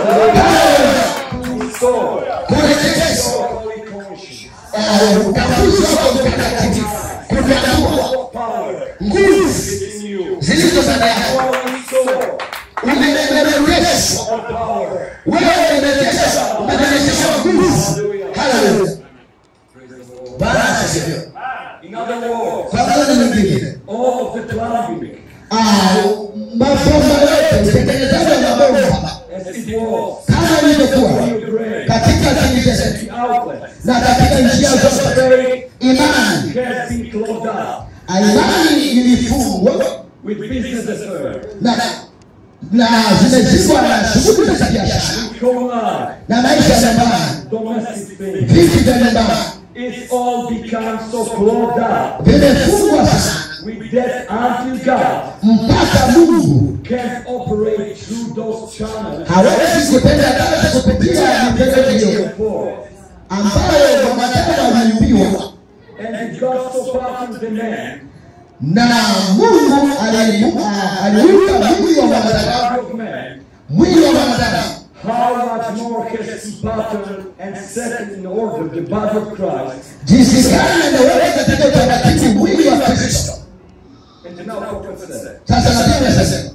To restore Kurejesha your holy conscience. eh, utambuzi wako mtakatifu, kutambua Power nguvu is in you. zilizo ndani yako. You are restored. Umerejeshwa All power. wewe, umerejeshwa, umerejeshwa nguvu. Haleluya. Bwana asifiwe. In other words, Kwa maneno mengine, all of the plumbing ah, mabomba yote, utengenezaji wa mabomba as it was kama ilivyokuwa in your brain, katika akili zetu the outlet, na katika njia zote, faith imani has been closed up imani ilifungwa with business affairs, na na zimezibwa na shughuli za biashara home life, na maisha ya nyumbani, domestic things. vitu vya nyumbani It's all become so clogged up vimefungwa sana with that until God mpaka Mungu can operate through those channels hawezi kutenda kazi kupitia mifereji hiyo before. ambayo mwanadamu aliumbiwa, And if God so pardons the man, na Mungu aliumba aliumba mwili wa mwanadamu, God of man, mwili wa mwanadamu. how much more has He patterned and set it in order the body of Christ? Jinsi gani ameweka katika utaratibu mwili wa Kristo. And now prophet said, Sasa nabii anasema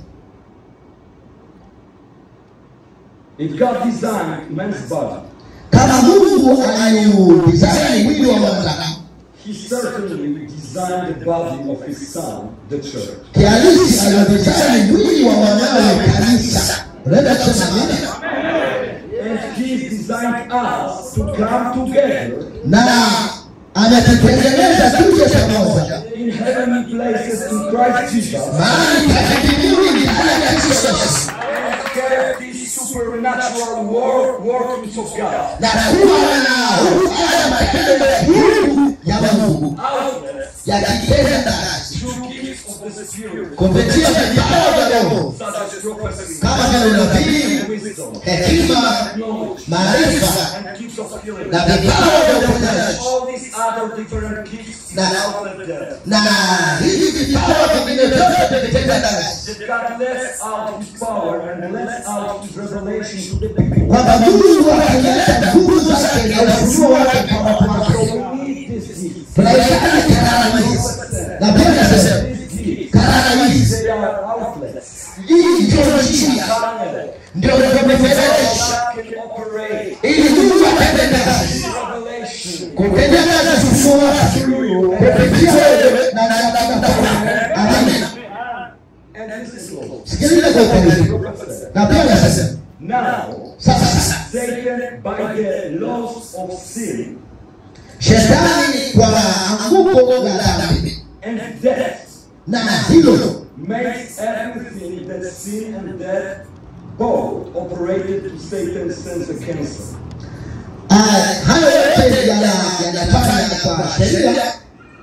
if God designed man's body, kama Mungu aliudesign mwili wa mwanadamu, He certainly designed the body of His Son, the church. kihalisi aliudesign mwili wa mwanawe kanisa, Unaweza kusema amina? And He designed us to come together Na ametutengeneza tuje pamoja in heavenly places in Christ Jesus. mahali patakatifu ndani ya Kristo Yesu, Have these supernatural work, workings of God. na kuwa na haya matendo ya Mungu ya Mungu Outlets yakitenda through gifts of the Spirit, kupitia vipawa vya Roho such as prophecy, kama vile unabii, wisdom, hekima, knowledge, maarifa and gifts of healing. na vipawa vya uponyaji. All these other different gifts is outlet there. Na hivi vipawa vingine vyote vitenda kazi That God lets out His power and lets out His revelation to the people. kwamba Mungu akileta nguvu zake na ufunuo wake kwa watu wake. So we need this gift. Tunahitaji karama hizi, na pia nasema These gifts, karama hizi they are outlets. hii ndio njia, Channel. ndio tumefereshi God can operate ili Mungu atende kazi, revelation. kutenda kazi ufunuo wake kupitia wewe na na na na. Amina. And this is all. Sikiliza kwa ukamilifu. Na pia nasema Now, sasa Satan, by the laws of sin shetani kwa anguko la dhambi and death, na hilo makes everything that sin and death both operated to Satan's sense of cancer. ah, hayo yote yana yanafanya kwa sheria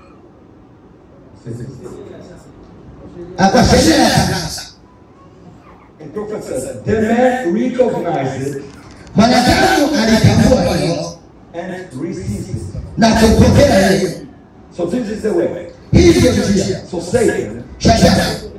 ah, kwa sheria ya kanisa. And prophet says, the man recognized it Mwanadamu alitambua hilo and received it. na kupokea hiyo. So this is the way. Hii ndio njia. So Satan, Shetani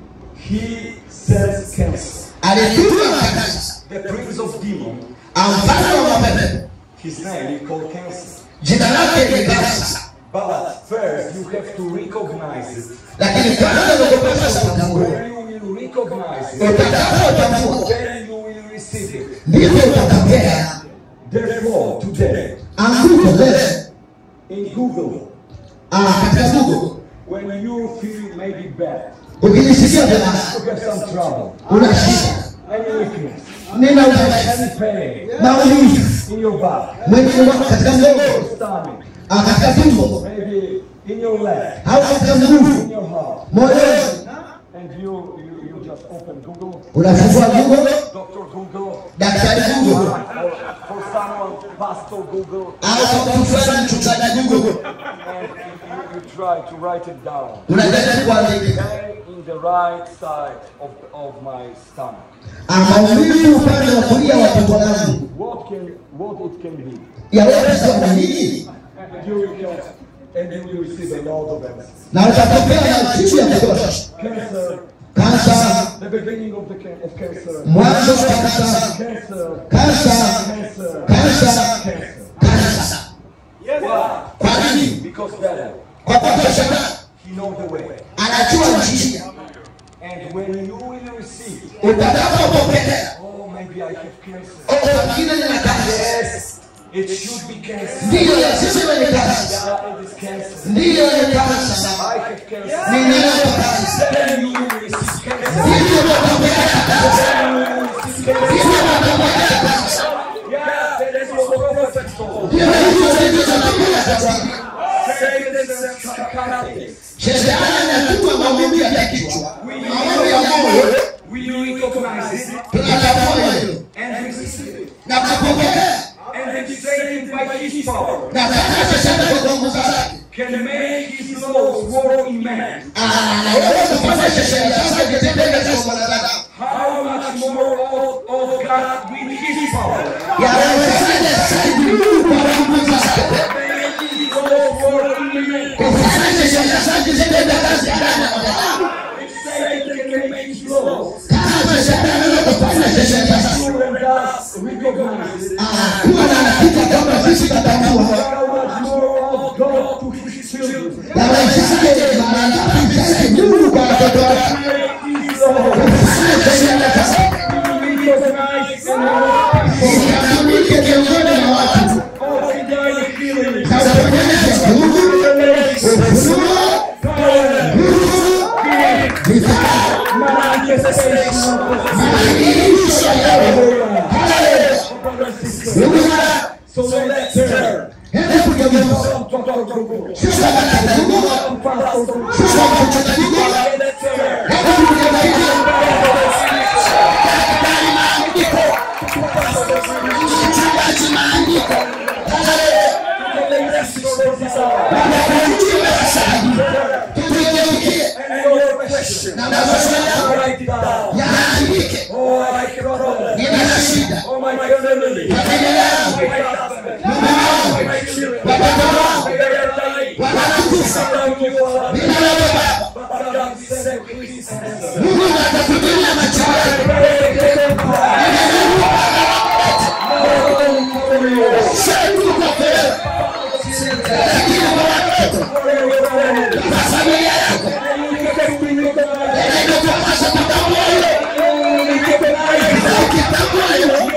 he sends cancer. alituma kanisa The prince of demons, amfano wa mapepo, his name is called cancer. jina lake ni kanisa, But first you have to recognize it. lakini kwanza unapopasa kutambua, When you will recognize it, utakapotambua then you will receive it. ndipo utapokea Therefore, today, anguko leo. in Google, Ah, katika Mungu when you feel maybe bad, ukijisikia vibaya, you have some trouble, una shida, any weakness, nina udhaifu, any pain maumivu in your back, mwili wako katika mgongo, stomach, ah, katika tumbo maybe in your leg, au katika in mguu, your heart, moyoni, and you, you, you just open Google, unafungua Google, Doctor Google, daktari Google, or for someone, Pastor Google, au kwa mtu fulani mchungaji Google, and you, you try to write it down. unajaribu kuandika Pain in the right side of, of my stomach. ah, maumivu upande wa kulia wa tumbo langu, What can what it can be? yaweza kuwa ni nini? And you can and you will receive a lot of answers. Na utapokea majibu ya kutosha. Cancer, Kansa, the beginning of the can- of cancer. mwanzo wa kansa, Cancer, kansa, cancer, kansa, cancer. kansa. Why? Kwa nini? Because devil, Kwa kuwa shetani he knows the way. anajua njia. And when you will receive, Utakapopokea, oh maybe I have cancer. oh, pengine nina kansa, Yes, it should be cancer. ndiyo lazima iwe ni kansa, Yeah, it is cancer. ndiyo ni kansa, I have cancer. ninayo kansa, Then you will receive cancer. ndivyo utapokea kansa, Then you will receive cancer. ndivyo utapokea kansa. Yeah, that is what the prophet told. Ndio hivyo ndivyo utapokea kansa. Shetani anatuma maumivu ya kichwa, maumivu ya moyo, We recognize it tunatambua hilo and receive it. na kupokea, And then Satan, by his power, na sasa shetani kwa nguvu zake can make his laws work in man. anaweza kufanya sheria zake zitendeke kwa mwanadamu. How much more of, of God with his power? Yawezekana zaidi Mungu kwa nguvu zake Make his laws work in man. kufanya sheria zake zitende kazi ndani ya mwanadamu. If Satan can make his laws, Kama shetani anaweza kufanya sheria zake, you and us recognize it. ah, kuwa na hakika kwamba sisi tutambua How much more of God to his children? yawezekana mara ngapi zaidi Mungu kwa watoto wake Make his laws. kufanya sheria zake We recognize and know ikamilike miongoni mwa watu all divine healing, na uponyaji wa Mungu, ufunuo, power, nguvu, vipawa manifestation. Maadilisho ya roho. Haleluya. Ndugu zangu, So let's turn. hebu tugeuke. Sisi tunatazama. Sisi tunachanganyika. Hebu tugeuke. Mchungaji maandiko. Haleluya. Tugeuke. Na maswali yako yaandike. Nina shida. Familia yangu. Mume wangu. Watoto wangu. Wanakufa. Bila wewe Baba. Mungu atakutumia macho yako. Sasa kwa wewe. Lakini kwa watoto. Kwa familia yako. Ndio kwa sababu wewe. Ukitambua hiyo.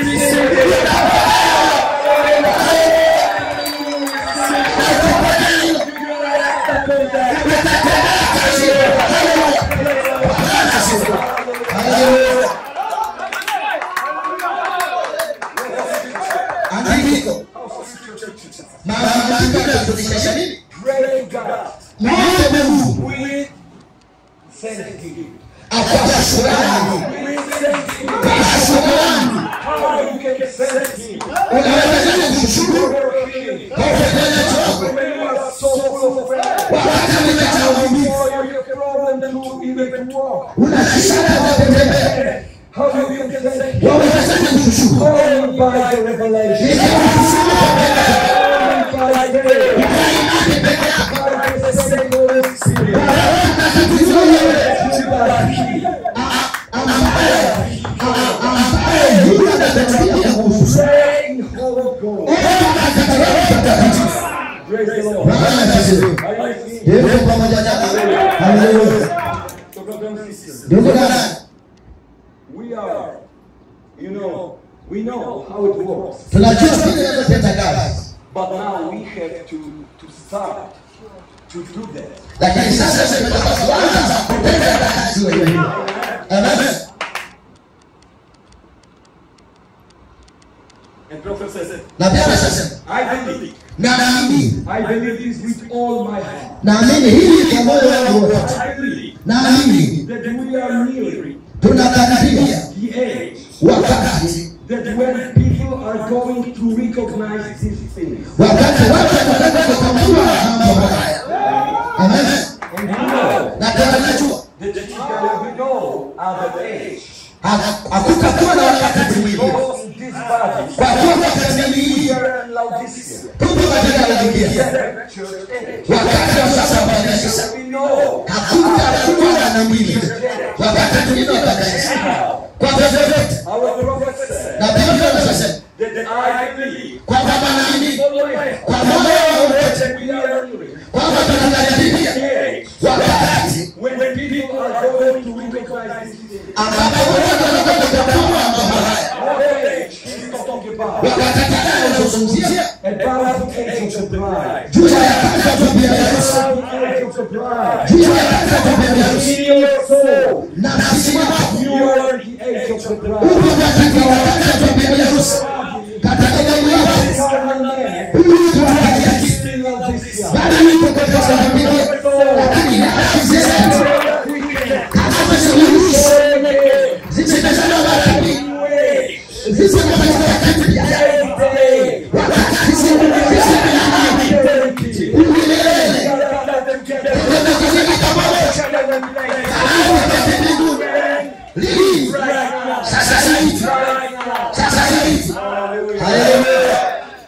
Andiko. Maandiko yanatufundisha nini? Muombe Mungu. Apata shukrani. Apata shukrani. Unaweza kumshukuru kwa kufanya jambo. Wakati umejaa maumivu. Unashika kutembea. Waweza kumshukuru. We are, you know, we know how it works. Tunajua vile inavyotenda kazi. But now we have to, to start to do that. Lakini sasa tumetoka kuanza kutenda kazi wenyewe. Amen. And Prophet says, Na pia sasa I believe, naamini, I believe this with all my heart. naamini hili kwa moyo wangu wote. I believe Naamini that we are nearing tunakaribia the age wakati that when people are going to recognize these things. wakati watu wanataka kutambua mambo haya. Amen. And you know Na tunajua that the people we know are the age. hakutakuwa na wakati mwingine. Because in this body, Kwa kuwa katika miili we are in Laodicea. tupo katika Laodikia. Church age. Wakati wa sasa wa kanisa We know hakutakuwa na mwili. Wakati tulio wa kanisa. Kwa vyovyote our prophet said na Biblia inasema that I believe kwamba naamini all my heart kwa moyo wangu wote that we are nearing kwamba tunakaribia the age wakati when people are going to recognize these things. ambapo watu wanataka kutambua mambo haya. What age is talking about? Wakati gani unazungumzia About the age of the bride. juu ya wakati wa bibi harusi, About the age of the bride. juu ya wakati wa bibi harusi In your soul, na nafsi yako you are the age of the bride. uko katika wakati wa bibi harusi katika jamii yako. Carnal man, Huyu mtu hajaki still Laodicea. bali yuko katika familia, lakini nafsi zetu kama ziliruhusu zimezaliwa wakati ziko katika wakati ya wakati zimezaliwa umilele tunakuzika pamoja wakati mbinguni lini sasa hivi sasa hivi. Haleluya.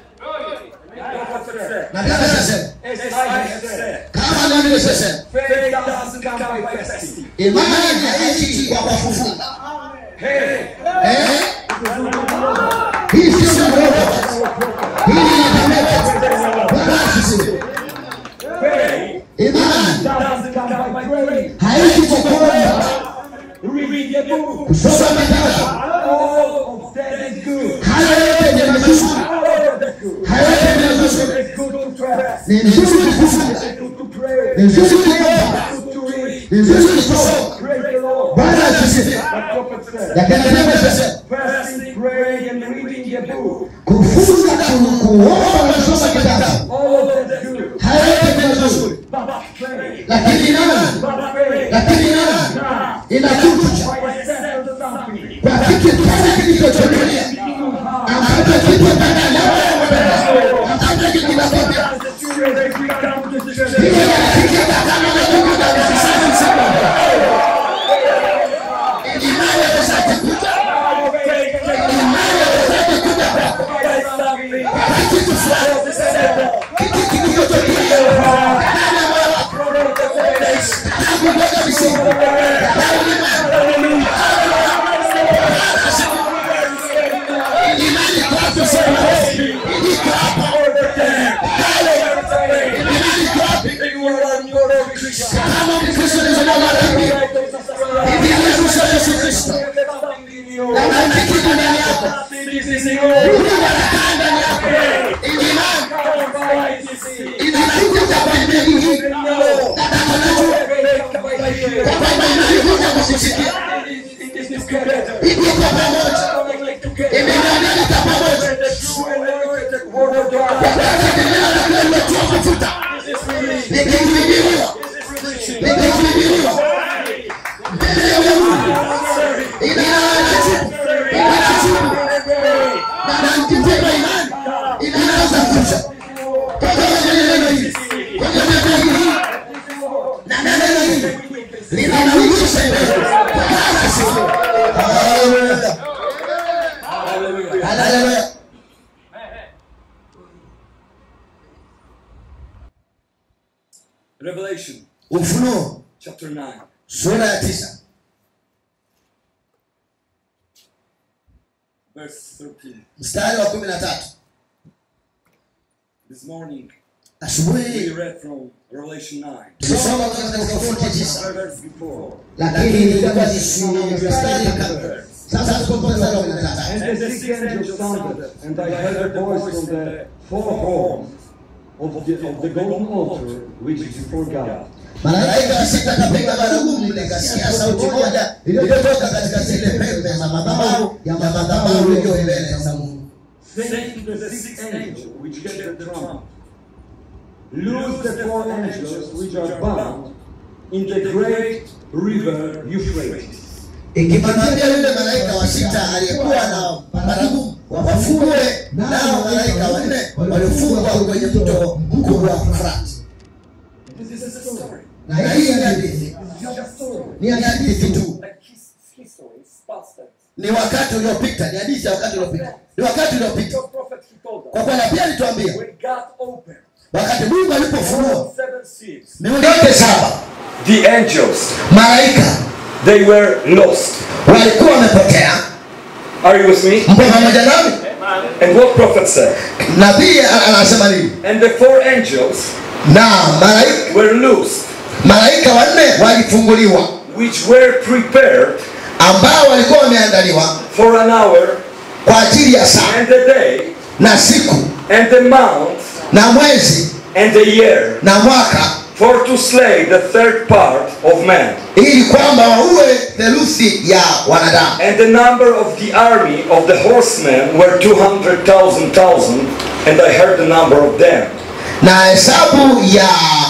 Na Biblia inasema As I have said, kama nami nimesema faith doesn't come by fasting. imani haiji kwa kufunga. Hey, Eh? Hii sio mroho. Hii ni tameko. Bwana asifiwe. faith Imani doesn't come by praying. haiji kwa kuomba, Read the book. kusoma vitabu. All of that is good. Hayo yote ni mazuri. All of that good. Hayo yote ni mazuri. It's good to fast. Ni nzuri kufunga. It's good to pray. Ni nzuri It's kuomba. good to read. Ni nzuri kusoma. Praise the Lord. Bwana asifiwe. Lakini anasema fasting, praying, and reading a book. kufunga na kuomba na kusoma kitabu. All of that is good. Hayo ni mazuri. But faith, Lakini nani? but faith, Lakini nani? now, Inakuja by settle something. kwa kitu kile kilichotulia. Ambacho kitu ndani ya wewe. Ambacho kitu kinatokea. The children, they become the children. Ile inafikia kama na Mungu anasema sana. Imani ya sasa kuja. Kitu fulani. Kitu kilichotokea. Hakuja msingi. Imani kwa kusema. Iko hapa. Kama Mkristo ni zama ngapi? Hivi Yesu Yesu Kristo. Na hakika ndani yako. Mungu anakaa ndani yako. Imani. Inakuja kwa mbele hii. Kwa imani inakuja kwa kusikia. Iko kwa pamoja. Imeunganika pamoja. Nikihubiriwa. Nikihubiriwa. Mbele ya Mungu. Inaanza. Inaanza. Na nikitenda imani. Inaanza kuja. Kwa neno hili. Kwa neno hili. Na neno hili. Linauisha mbele. Hallelujah. Hallelujah. Revelation Ufunuo chapter nine. sura ya tisa Verse thirteen. mstari wa kumi na tatu. This morning we Asubuhi read from Revelation nine. tulisoma katika Ufunuo tisa, Verse before. lakini ilikuwa ni mstari kabla. Sasa tuko mstari wa kumi na tatu. And the sixth angel sounded, and I heard a voice from the four horns of the, of the golden altar which is before God. Malaika wa sita akapiga baragumu, nikasikia sauti moja iliyotoka katika zile pembe za madhabahu ya madhabahu iliyo mbele za Mungu, Saying to the sixth angel which gave the trump, loose the four angels which are bound in the great river Euphrates. ikimwambia yule malaika wa sita aliyekuwa na baragumu wafungue nao malaika wanne waliofungwa kwenye mto mkubwa wa Frati. This is a story. Na hii ni hadithi, Just a story. ni hadithi tu, Like his history, it's past tense. ni wakati uliopita, ni hadithi ya wakati uliopita, ni wakati uliopita. Your prophet, he told us, Kwa kuwa pia alituambia when God opened wakati Mungu alipofunua seven seals, miundo yote saba, The angels, malaika they were lost. walikuwa wamepotea. Are you with me? Mpo pamoja nami? And what prophet said? Nabii anasema nini? And the four angels Na malaika were loosed, malaika wanne walifunguliwa, which were prepared ambao walikuwa wameandaliwa for an hour kwa ajili ya saa and a day na siku and a month na mwezi and a year, na mwaka, for to slay the third part of man. ili kwamba waue theluthi ya wanadamu. And the number of the army of the horsemen were two hundred thousand thousand, and I heard the number of them. Na hesabu ya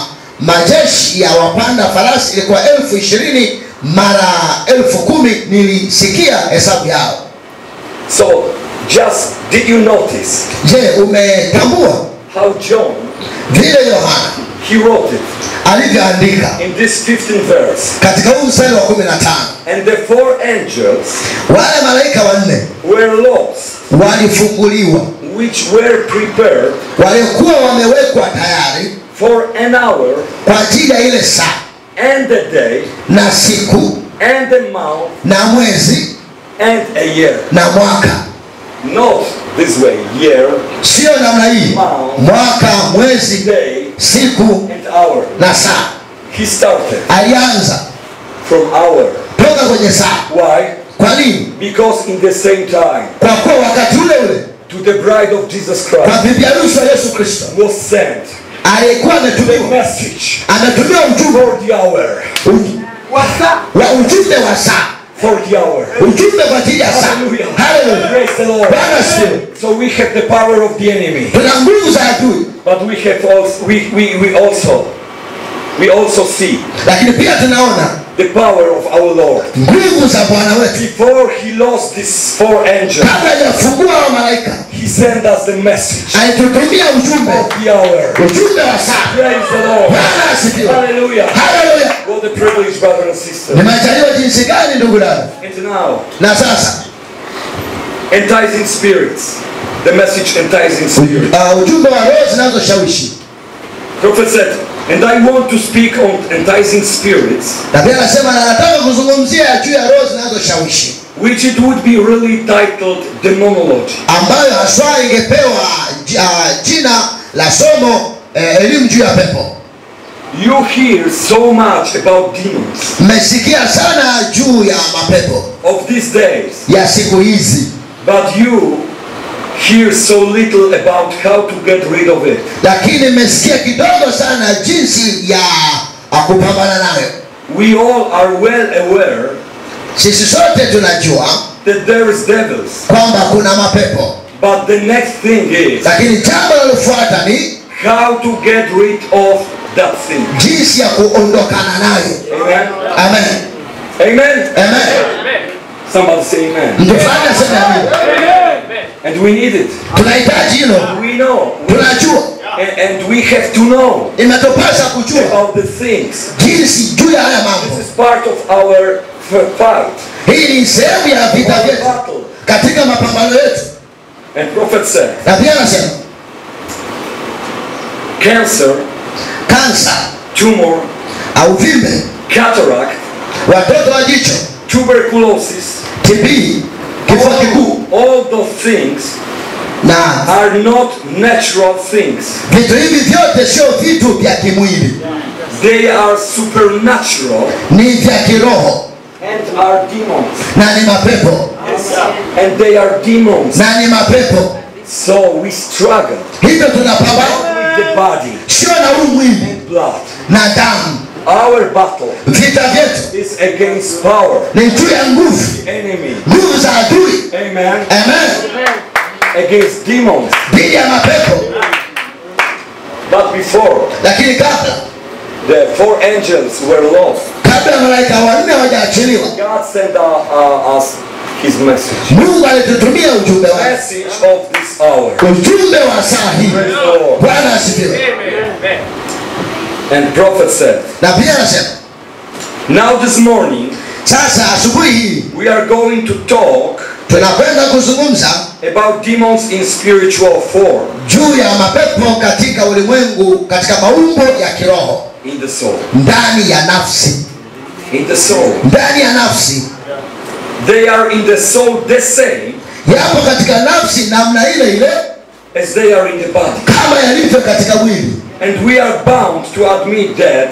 majeshi ya wapanda farasi ilikuwa elfu ishirini mara elfu kumi. Nilisikia hesabu yao. So, just did you notice Je, umetambua how John, vile Yohana he wrote it alivyoandika in this fifteenth verse? katika huu mstari wa kumi na tano? And the four angels Wale malaika wanne were lost, walifunguliwa, which were prepared waliokuwa wamewekwa tayari for an hour kwa ajili ya ile saa and a day na siku and a month na mwezi and a year. na mwaka. Not this way, year, Sio namna hii, mwaka, mwezi, day, siku and hour. na saa. He started Alianza from hour. toka kwenye saa. Why? Kwa nini? Because in the same time, Kwa kuwa wakati ule ule to the bride of Jesus kwa Christ bibi harusi wa Yesu Kristo was sent aliyekuwa the ametumiwa message ametumiwa ujumbe for the hour, wa ujumbe wa saa for the hour. ujumbe kwa ajili ya saa. Hallelujah. Hallelujah. Praise the Lord. Bwana asifiwe. So we have the power of the enemy, Tuna nguvu za adui, but we have also we, we, we also we also see lakini pia tunaona the power of our Lord. nguvu za Bwana wetu. Before he lost these four angels, Kabla hajafungua wa malaika, he sent us the message alitutumia ujumbe, of the hour. ujumbe wa saa. Praise the Lord. Bwana asifiwe. Hallelujah. Hallelujah. What a privilege, brother and sister. Ni majaliwa jinsi gani ndugu dada. And now, Na sasa enticing spirits. The message enticing spirits. uh, ujumbe wa roho zinazoshawishi. Prophet said, and I want to speak on enticing spirits, Na pia anasema na nataka kuzungumzia juu ya roho zinazoshawishi, which it would be really titled demonology. ambayo haswa ingepewa uh, jina la somo eh, elimu juu ya pepo. You hear so much about demons Mmesikia sana juu ya mapepo of these days, ya siku hizi, but you hear so little about how to get rid of it. lakini mmesikia kidogo sana jinsi ya uh, kupambana nayo. We all are well aware Sisi sote tunajua that there is devils, kwamba kuna mapepo, but the next thing is lakini jambo linalofuata ni how to get rid of that thing. jinsi ya kuondokana nayo. Amen. Amen. Amen. Amen. Somebody say amen. Ndio fanya sema hivyo. And we need it. Tunahitaji hilo. We know. Tunajua. And, and we have to know Imetupasa kujua about the things. jinsi juu ya haya This mambo. is part of our f- fight. Hii ni sehemu ya vita Our vyetu battle. katika mapambano yetu. And prophet said, Na pia anasema cancer, kansa tumor, au vimbe, cataract, watoto wa jicho, tuberculosis, T B, kifua kikuu, all, all those things na are not natural things. vitu hivi vyote sio vitu vya kimwili, They are supernatural ni vya kiroho and are demons. na ni mapepo, And they are demons. na ni mapepo. So we struggle Hivyo tunapambana with the body sio na huu mwili and blood. na damu. Our battle Vita vyetu is against power, ni juu ya nguvu, enemy. nguvu za adui. Amen. Amen. Against demons. Dhidi ya mapepo. But before, Lakini kabla the four angels were lost. kabla malaika wanne hawajaachiliwa, God sent uh, uh, us his message. Mungu alitutumia ujumbe wake, Message of this hour. ujumbe wa saa hii. Praise the Lord. Bwana asifiwe. And prophet said, Na pia anasema now this morning sasa asubuhi hii we are going to talk tunakwenda kuzungumza about demons in spiritual form juu ya mapepo katika ulimwengu, katika maumbo ya kiroho, in the soul. ndani ya nafsi, In the soul. ndani ya nafsi. They are in the soul the same Yapo katika nafsi namna ile ile as they are in the body. kama yalivyo katika mwili, And we are bound to admit that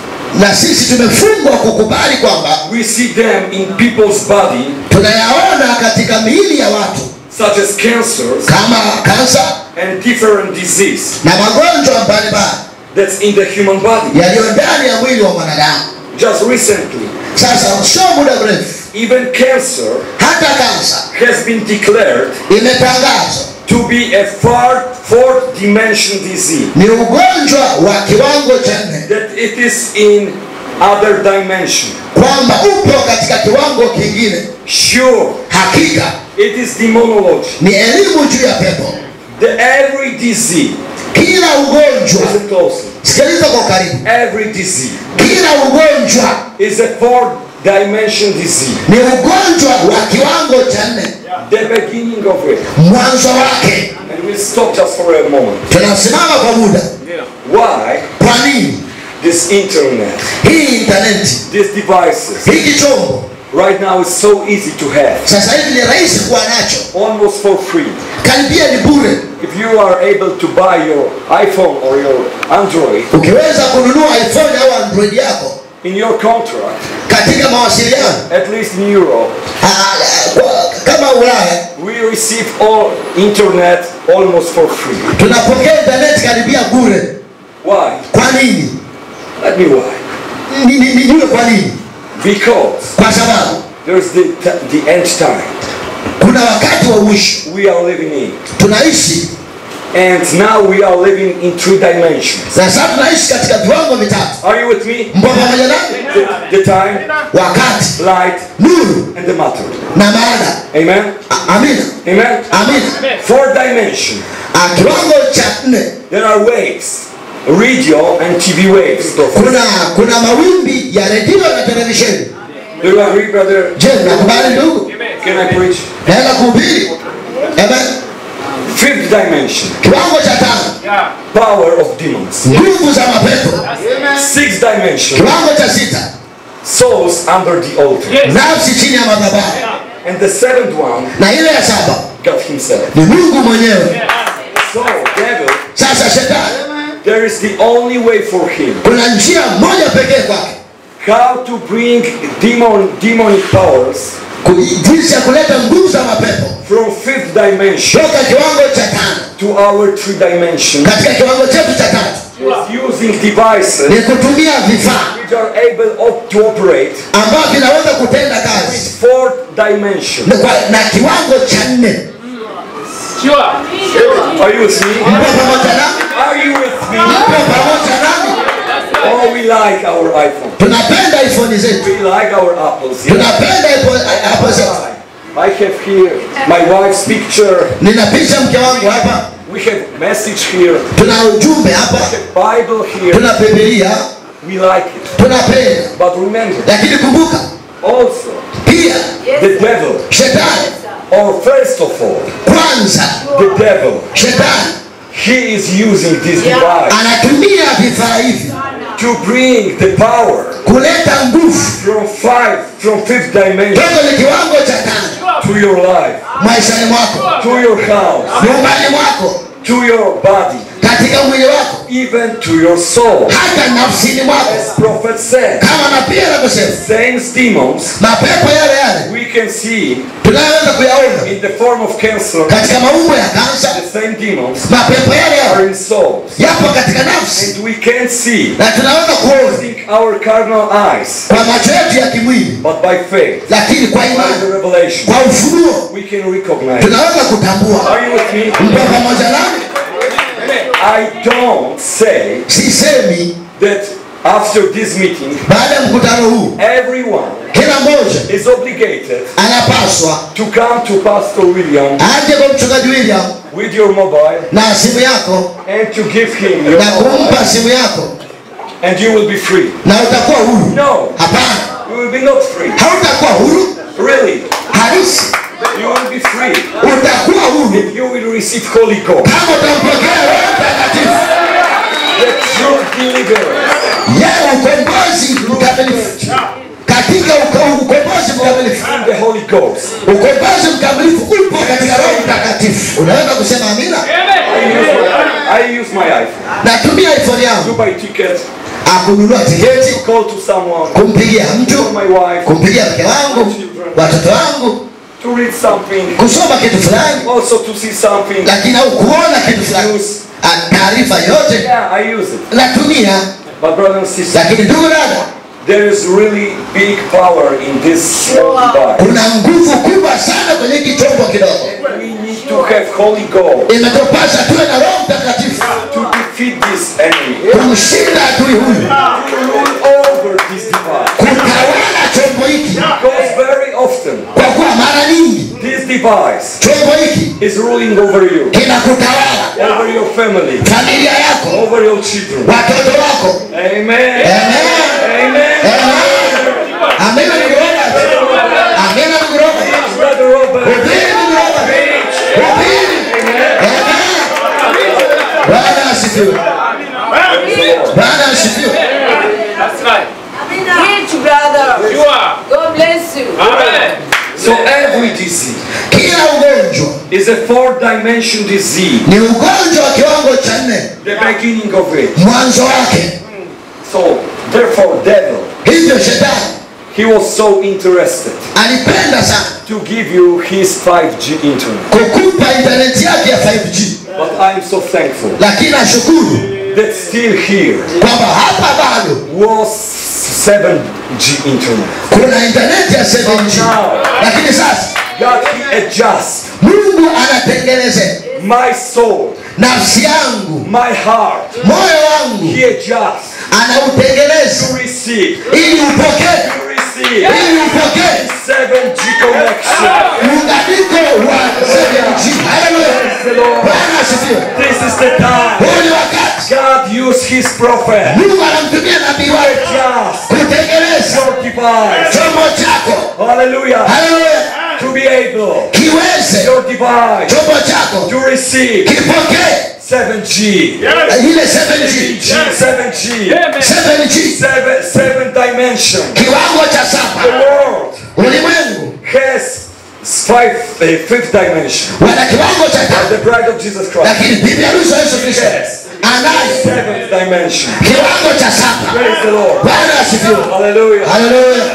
na sisi tumefungwa kukubali kwamba we see them in people's body, tunayaona katika miili ya watu, such as cancers kama kansa and different disease na magonjwa mbalimbali that's in the human body. yaliyo ndani ya mwili wa mwanadamu. Just recently, Sasa sio muda mrefu, even cancer hata kansa has been declared imetangazwa to be a far, fourth dimension disease. ni ugonjwa wa kiwango cha nne, That it is in other dimension. kwamba upo katika kiwango kingine. Sure, Hakika it is demonology. ni elimu juu ya pepo. The every disease, Kila ugonjwa, listen closely, sikiliza kwa karibu, every disease kila ugonjwa is a fourth dimension disease. ni ugonjwa wa kiwango cha nne, The beginning of it. mwanzo wake. And we'll stop just for a moment. Tunasimama kwa muda. Why Kwa nini this internet, hii intaneti, these devices, hiki chombo right now is so easy to have, sasa hivi ni rahisi kuwa nacho, almost for free. karibia ni bure. If you are able to buy your iPhone or your Android Ukiweza kununua iPhone au Android yako in your contract, katika mawasiliano at least in Europe, ah, kwa- kama Ulaya, we receive all internet almost for free. tunapokea intaneti karibia bure. Why? Kwa nini? Let me why. Ni- ni- Nijue kwa nini. Because Kwa sababu There's the, the end time kuna wakati wa mwisho we are living in. tunaishi, And now we are living in three dimensions. na sasa tunaishi katika viwango vitatu. Are you with me? Mpo pamoja nami? The, the time, Wakati, light, nuru and the matter. na maana. Amen? A- Amina, Amen? amina. Four dimensions. Ah, kiwango cha nne, There are waves, radio and T V waves. kuna kuna mawimbi ya redio na televisheni. Do you agree, brother? Je, nakubali ndugu? Can I preach? Naweza kuhubiri? Amen. Fifth dimension, Kiwango cha tano, power of demons. nguvu za mapepo. Sixth dimension, Kiwango cha sita, souls under the altar. nafsi chini ya madhabahu. And the seventh one, Na ile ya saba God himself. ni Mungu mwenyewe. So, devil, Sasa shetani, there is the only way for him kuna njia moja pekee kwake how to bring demon, demonic powers ku- jinsi ya kuleta nguvu za mapepo from fifth dimension toka kiwango cha tano to our three dimension. katika kiwango chetu cha tatu, Is using devices ni kutumia vifaa which are able op- to operate ambavyo vinaweza kutenda kazi with fourth dimension. na kwa- na kiwango cha nne. Are you with me? Mpo pamoja nami? Are you with me? Mpo pamoja nami? Oh, we like our iPhone. Tunapenda iPhone zetu, We like our apples. Yeah. tunapenda iPhone- Apple zetu. I have here my wife's picture. Nina picha mke wangu hapa, We have message here. tuna ujumbe We hapa, have Bible here. tuna Biblia, We like it. tunapenda. But remember, Lakini kumbuka also, pia the devil, shetani, or first of all, kwanza the devil, shetani he is using this device anatumia vifaa hivi to bring the power kuleta nguvu from five, from fifth dimension toka ni kiwango cha tano to your life, maishani mwako, to your house, nyumbani mwako, to your body, katika mwili wako, even to your soul. hata nafsini mwako, As prophet said, kama na pia anavyosema same demons mapepo yale yale we can see tunayoweza kuyaona in the form of cancer. katika maumbo ya kansa, The same demons mapepo yale are yale in souls, yapo katika nafsi, and we can't see na tunaweza kuona using our carnal eyes, kwa macho yetu ya kimwili, but by faith, lakini kwa by the imani, revelation, kwa ufunuo we can recognize. tunaweza kutambua. Are you with me? Mpo pamoja nami? I don't say Sisemi that after this meeting, baada ya mkutano huu everyone kila mmoja is obligated anapaswa to come to Pastor William aje kwa mchungaji William with your mobile na simu yako and to give him your na kumpa mobile, simu yako and you will be free. na utakuwa huru. No, Hapana, you will be not free. hautakuwa huru Really, halisi, you will be free utakuwa huru if you will receive Holy Ghost, kama utampokea Roho Mtakatifu, the true deliverance. yeye ukombozi mkamilifu katika uko- ukombozi mkamilifu. In the Holy Ghost. Ukombozi mkamilifu upo katika Roho Mtakatifu. Unaweza kusema amina? I use my, I use my iPhone Natumia iPhone to yangu buy tickets, akununua tiketi, call to someone, kumpigia call mtu, my wife, kumpigia mke wangu, watoto wangu, to read something, kusoma kitu fulani, also to see something. lakini au kuona kitu fulani, Ah, taarifa yote Yeah, I use it. natumia. But brother and sister, Lakini ndugu dada, there is really big power in this small device. kuna nguvu kubwa sana kwenye hiki chombo kidogo. We need to have Holy Ghost Inatupasa tuwe na Roho Mtakatifu to defeat this enemy, kumshinda adui huyu, to rule over this device. kutawala chombo hiki, Because very often, kwa kuwa mara nyingi this device chombo hiki is ruling over you, kinakutawala, over your family, familia yako, over your children. watoto wako. Amen. Amen. Amen. Amina ndugu Robert. Amina ndugu Robert. Brother Robert. Hubiri ndugu Robert. Hubiri. Amen. Bwana asifiwe. Bwana asifiwe. Preach, brother. God bless you. So every disease Kila ugonjwa is a four-dimension disease. ni ugonjwa wa kiwango cha nne, The beginning of it. mwanzo wake. So therefore, devil, Hivyo shetani he was so interested alipenda sana to give you his five G internet. kukupa intaneti yake ya five G, But I'm so thankful lakini nashukuru that still here kwamba hapa bado was seven G internet. kuna internet ya seven G. Lakini sasa God he adjusts Mungu anatengeneza my soul, nafsi yangu, my heart. moyo wangu, He adjusts anautengeneza to receive, ili upokee, to receive ili upokee seven G connection. muunganiko wa seven G. Haleluya. Bwana asifiwe. This is the time Huu ni wakati God used his prophet Mungu anamtumia nabii wake just kutengeneza your device. chombo chako. Hallelujah. Haleluya. To be able, Kiweze your device, chombo chako to receive kipokee seven G. ile seven G. seven G. seven G. Seven, seven dimension. Kiwango cha The saba. world Ulimwengu has five, uh, fifth dimension. wana kiwango cha As tatu. the bride of Jesus Christ. Lakini bibi harusi wa Yesu Kristo Yes. anayo Seventh dimension. kiwango cha saba. Praise the Lord. Bwana asifiwe. Hallelujah. Haleluya.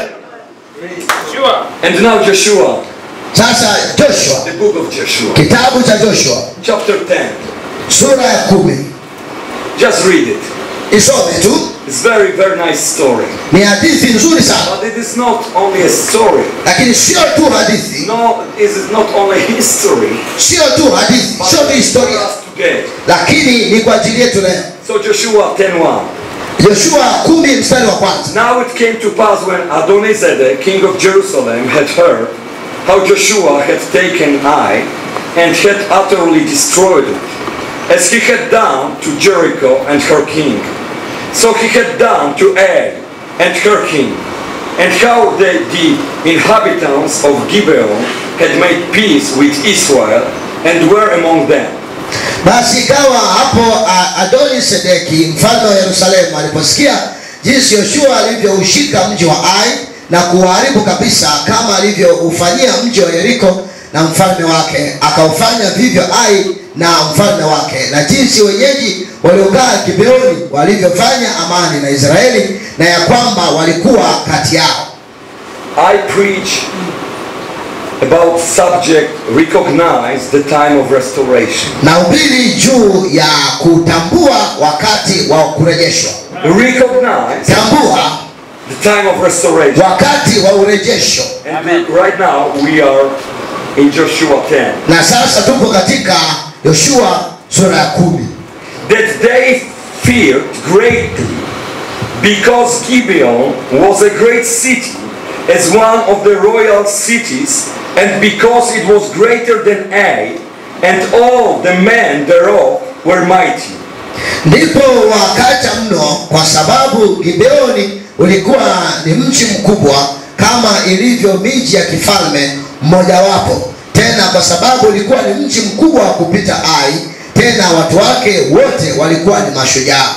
And now Joshua, Sasa Joshua, the book of Joshua, kitabu cha Joshua chapter ten. sura ya kumi. Just read it. Isome tu. It's very, very nice story. Ni hadithi nzuri sana. But it is not only a story. Lakini sio tu hadithi, No, it is not only history. sio tu hadithi, But sio tu for historia, us today. lakini ni kwa ajili yetu leo. So Joshua ten one. Joshua kumi mstari wa kwanza. Now it came to pass when Adonizedek, king of Jerusalem, had heard how Joshua had taken Ai and had utterly destroyed it, as he had done to Jericho and her king. So he had done to Ai and her king, and how the, the inhabitants of Gibeon had made peace with Israel and were among them. Basi ikawa hapo Adoni Sedeki mfalme wa Yerusalemu aliposikia jinsi Yoshua alivyoushika mji wa Ai na kuharibu kabisa kama alivyoufanyia mji wa Yeriko na mfalme wake, akaufanya vivyo Ai na mfalme wake, na jinsi wenyeji waliokaa Gibeoni walivyofanya amani na Israeli, na ya kwamba walikuwa kati yao. I preach about subject recognize the time of restoration. Na ubiri juu ya kutambua wakati wa kurejeshwa. Recognize Tambua the time of restoration. wakati wa urejesho. And we, right now we are in Joshua ten. Na sasa tupo katika Yoshua sura ya kumi. That they feared greatly because Gibeon was a great city as one of the royal cities, and because it was greater than Ai, and all the men thereof were mighty. Ndipo wakacha mno kwa sababu Gibeoni ulikuwa ni mji mkubwa kama ilivyo miji ya kifalme mmojawapo, tena kwa sababu ulikuwa ni mji mkubwa kupita Ai, tena watu wake wote walikuwa ni mashujaa.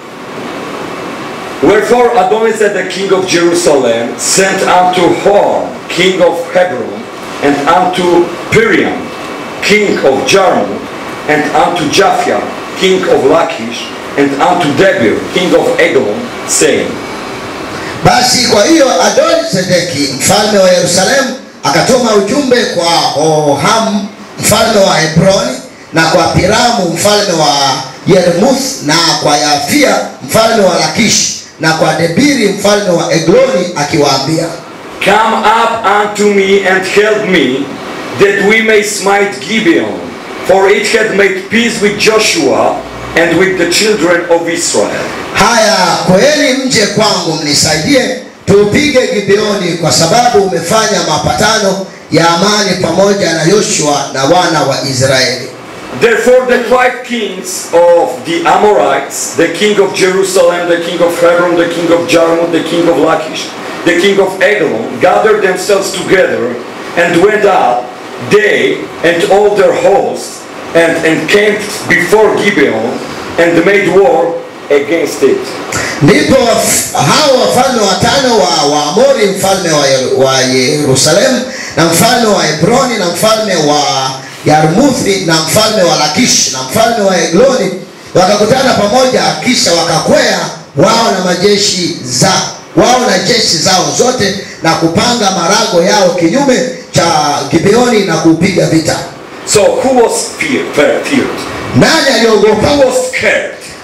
Wherefore Adonizedek the king of Jerusalem sent unto Hor, king of Hebron, and unto Piriam, king of Jarmuth, and unto Japhia, king of Lachish, and unto Debir, king of Eglon, saying, Basi kwa hiyo Adoni-Sedeki mfalme wa Yerusalemu akatuma ujumbe kwa Hoham mfalme wa Hebroni, na kwa Piramu mfalme wa Yermuth, na kwa Yafia mfalme wa Lakish, na kwa Debiri mfalme wa Egloni, akiwaambia, Come up unto me and help me, that we may smite Gibeon, for it had made peace with Joshua and with the children of Israel. haya kweli mje kwangu mnisaidie tuupige Gibeoni, kwa sababu umefanya mapatano ya amani pamoja na Yoshua na wana wa Israeli. Therefore the five kings of the Amorites, the king of Jerusalem, the king of Hebron, the king of Jarmuth, the king of Lachish, the king of Eglon, gathered themselves together and went up, they and all their hosts, and encamped before Gibeon, and made war against it. Ndipo hao wafalme watano wa Waamori, mfalme wa, Yeru, wa Yerusalemu, na mfalme wa Hebroni, na mfalme wa Yarmuthi, na mfalme wa Lakish, na mfalme wa Egloni wakakutana pamoja, kisha wakakwea wao na majeshi za wao na jeshi zao zote, na kupanga marago yao kinyume cha Gibeoni na kupiga vita. So who was feared? feared? Nani aliogopa? Who was scared?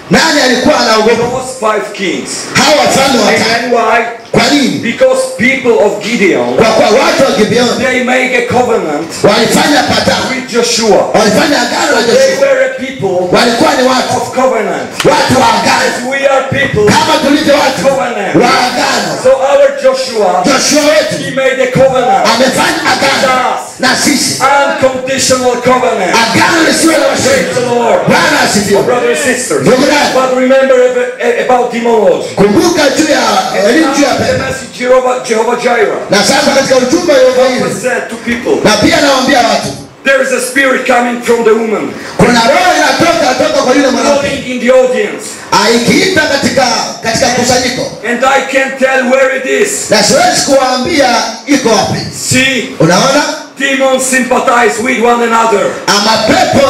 Nani alikuwa anaogopa? Those five kings. Hawa wafalme watano. And why? Kwa nini? Because people of Gideon, Kwa kwa watu wa Gibeoni they make a covenant walifanya patano, with Joshua. walifanya agano na They Joshua. were a people Walikuwa ni watu of covenant. watu wa agano, We are people kama tulivyo of watu covenant. wa agano. So our Joshua, Joshua he wetu made a covenant. amefanya agano na sisi, Unconditional covenant. agano lisiwe na Praise masharti. the Lord. Bwana asifiwe. Brothers and sisters. Ndugu zangu, But remember ab- about demonology. kumbuka juu ya elimu juu ya The pepo. message Jehovah, Jehovah Jireh. Na sasa katika ujumbe wa I hili, said to people, na pia nawaambia watu, there is a spirit coming from the woman, kuna roho inatoka toka kwa yule mwanamke calling in the audience. aikiita katika katika kusanyiko, And I can't tell where it is. na siwezi kuwaambia iko wapi. See, Unaona, demons sympathize with one another. mapepo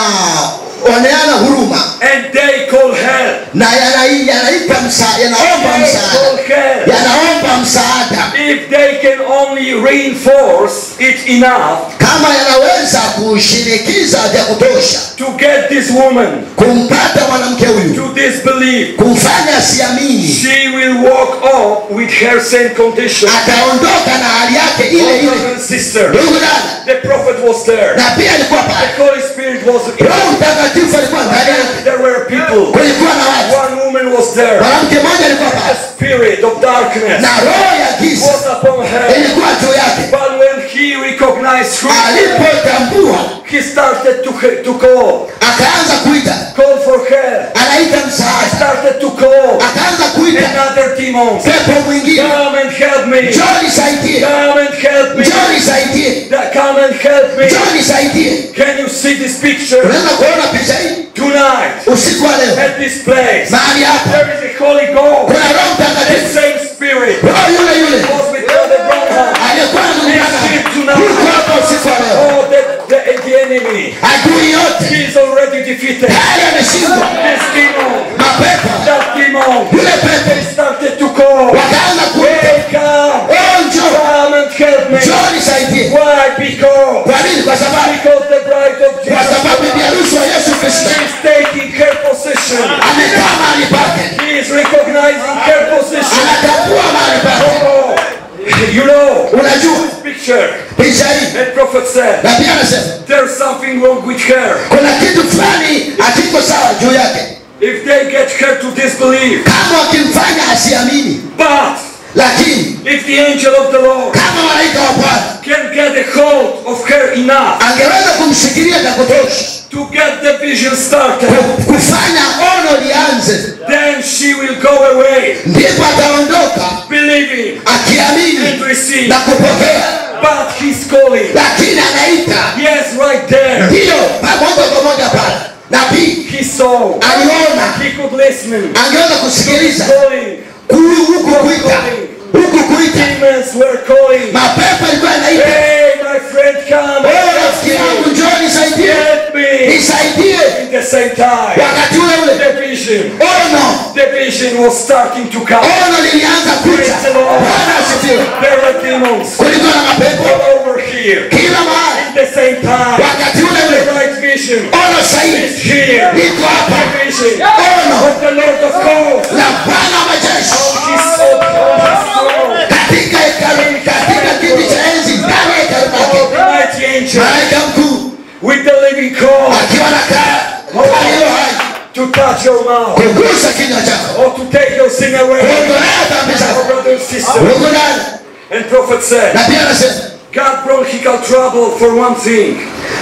yanaoneana huruma And they call hell. na yana- yanaipa msaada, yanaomba They msaada, call hell. yanaomba msaada. If they can only reinforce it enough Kama yanaweza kushinikiza vya kutosha to get this woman kumpata mwanamke huyu, to disbelieve, kumfanya asiamini, she will walk off with her same condition. ataondoka na hali yake ile Oh, brother ile. and sister, Ndugu dada, the prophet was there. na pia alikuwa The pale, Holy Spirit was Roho Mtakatifu alikuwa ndani yake. there. Were people. Kulikuwa na watu, One woman was there. mwanamke mmoja alikuwa The pale spirit of darkness na roho ya giza was upon her. ilikuwa juu yake. But when he recognized who, Alipotambua he started to, to call. akaanza kuita, Call for her. anaita msaada, Started to call. akaanza kuita Another demons. pepo mwingine, Come and help me. njoo nisaidie, Come and help me. njoo nisaidie, That- Come and help me. njoo nisaidie. Can you see this picture? Unaweza kuona picha hii Tonight, usiku wa leo, at this place, mahali hapa there is a Holy Ghost. kuna Roho The Mtakatifu, same spirit roho yule yule was with Brother Branham. aliyekuwa He's anaungana here yuko tonight. hapa usiku wa leo. Oh, the, the, the enemy. Adui yote He is already defeated. tayari ameshindwa. This demon, Mapepo that demon, yule pepo they started to call. wakaanza kuita, Hey, come. oh njoo, Come and help me. njoo nisaidie. Why? Because, Kwa nini? Kwa sababu because the bride of kwa sababu Jesus bibi harusi wa Yesu Kristo is taking her position. amekaa mahali pake, He is recognizing her position. anatambua mahali pake. Oh, you know, Unajua picture. picha hii, And prophet said, na pia anasema there's something wrong with her. kuna kitu fulani hakiko sawa juu yake, If they get her to disbelieve. kama wakimfanya asiamini. But Lakini if the angel of the Lord kama malaika wa Bwana can get a hold of her enough angeweza kumshikilia na kutosha to get the vision started, ku- kufanya ono lianze, then she will go away ndipo ataondoka believing akiamini and receive. na kupokea. But he's calling. Lakini anaita, Yes, right there. ndiyo, pamoja kwa moja pale. Nabii He saw. aliona, He could listen. angeweza kusikiliza Calling. Huyu huku kuita, huku kuita, Demons were calling. mapepo alikuwa anaita, Hey, my friend, come. wewe rafiki yangu, njoo nisaidie, Help me. nisaidie. At the same time, Wakati ule ule the vision, ono the vision was starting to come. ono lilianza kuja. Bwana asifiwe. There were demons Kulikuwa na mapepo all over here. kila mahali. At the same time, Wakati ule the ule right vision ono is sahihi here. liko hapa, The vision ono of the Lord of hosts. la Bwana wa majeshi His soul, his soul. katika hekalu, katika kiti cha enzi ndani ya hekalu Oh, lake. the mighty angel Malaika mkuu with the living call akiwa anakaa aliyo hai to touch your mouth kugusa kinywa chako, or to take your sin away. kuondolea dhambi Oh, zako. brother and sister. Mungu ndani. And prophet said, Na pia anasema God bronchial trouble for one thing.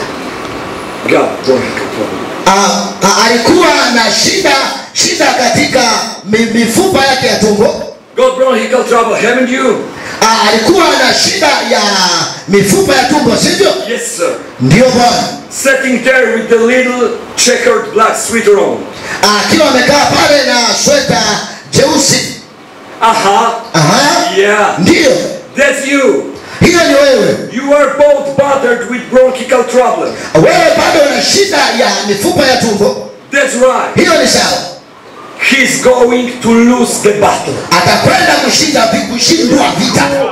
God bronchial trouble. ah, ah, alikuwa na shida shida katika mi- mifupa yake ya tumbo. God bronchial trouble, haven't you? Ah, alikuwa na shida ya mifupa ya tumbo, sivyo? Yes, sir. Ndio Bwana. Sitting there with the little checkered black sweater on. Ah, akiwa amekaa pale na sweta jeusi. Aha. Aha. Yeah. Ndio. That's you. Hiyo ni wewe. You are both bothered with bronchial trouble. Wewe bado una shida ya mifupa ya tumbo. That's right. Hiyo ni sawa. He's going to lose the battle. Atakwenda kushinda vi- kushindwa vita.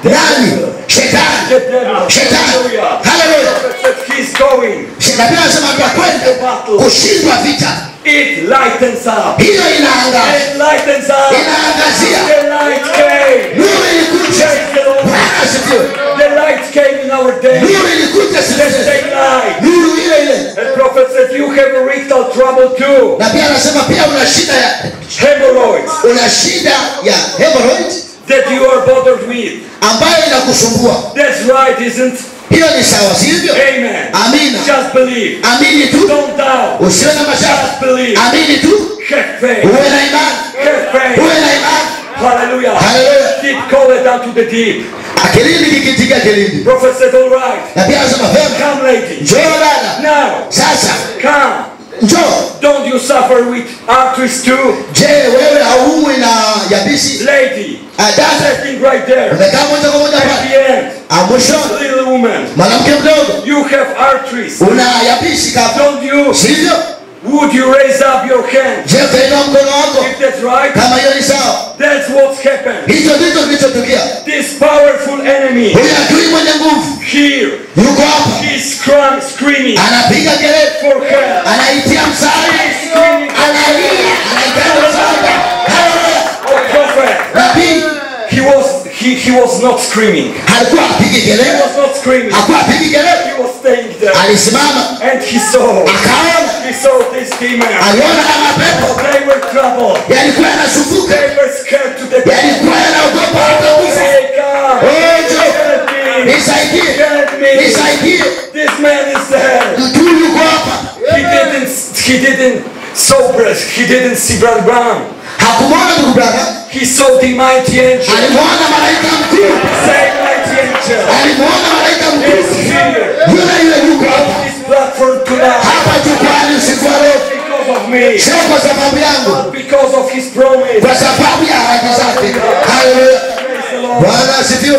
Nani? Shetani. The devil. Shetani. Hallelujah. Hallelujah. Prophet said he's going. Nabii anasema atakwenda kushindwa vita. It lightens up. Hiyo inaangaza. It lightens up. Inaangazia. The light came. Nuru ilikuja. Praise the Lord. Bwana asifiwe. The light came in our day. Nuru ilikuja The sasa. same light. Nuru ile ile. And prophet said you have a rectal trouble too. Na pia anasema pia una shida ya Hemorrhoids una shida ya hemorrhoid that you are bothered with. ambayo inakusumbua. That's right, isn't? Hiyo ni sawa, sivyo? Amen. Amina. Just believe. Amini tu. Don't doubt. Usiwe na mashaka. Just believe. Amini tu. Have faith. Uwe na imani. Have faith. Uwe na imani. Hallelujah. Hallelujah. Keep calling down to the deep. Kilindi kikitika kilindi. Prophet said, all right. Na pia anasema vema. Come, lady. Njoo dada. Now. Sasa. Come. Njoo. Don't you suffer with arthritis too? Je, wewe haumwi na yabisi? Lady. Dada. Sitting right there. Umekaa moja kwa moja At pale. the end. Mwisho. Little woman. Mwanamke mdogo. You have arthritis. Una yabisi kama. Don't you? Sivyo? Would you raise up your hand? Je, utainua mkono wako? If that's right. Kama hiyo ni sawa. That's what's happened. Hicho ndicho kilichotukia. This powerful enemy. Huyu adui mwenye nguvu. Here. Yuko hapa. He's crying, screaming. Anapiga kelele. For help. Anaitia msaada. He's screaming. Analia. Anaitia msaada. Hallelujah. Oh, prophet. Nabii. He was he, he was not screaming. Alikuwa apigi He kelele. was not screaming. Hakuwa apigi kelele. He was staying there. Alisimama. And he saw. Akaona. He saw this demon. Aliona kama pepo. They were troubled. Yalikuwa yanasumbuka. They were scared to the death. Yalikuwa yanaogopa hata kufa. Hey, God. Ojo. Help me. Nisaidie. Help me. Nisaidie. This man is dead. Mtu yuko hapa. He didn't he didn't sober. He didn't see Brother Brown. Hakumwona ndugu brother. He saw the mighty angel. Alimwona malaika mkuu. Same mighty angel. Alimwona malaika mkuu. Is here. Yule yule yuko hapa. This platform tonight. Hapa jukwani usiku wa leo. Because of me. Sio kwa sababu yangu. Because of his promise. Kwa sababu ya ahadi zake. Haleluya. Praise the Lord. Bwana asifiwe.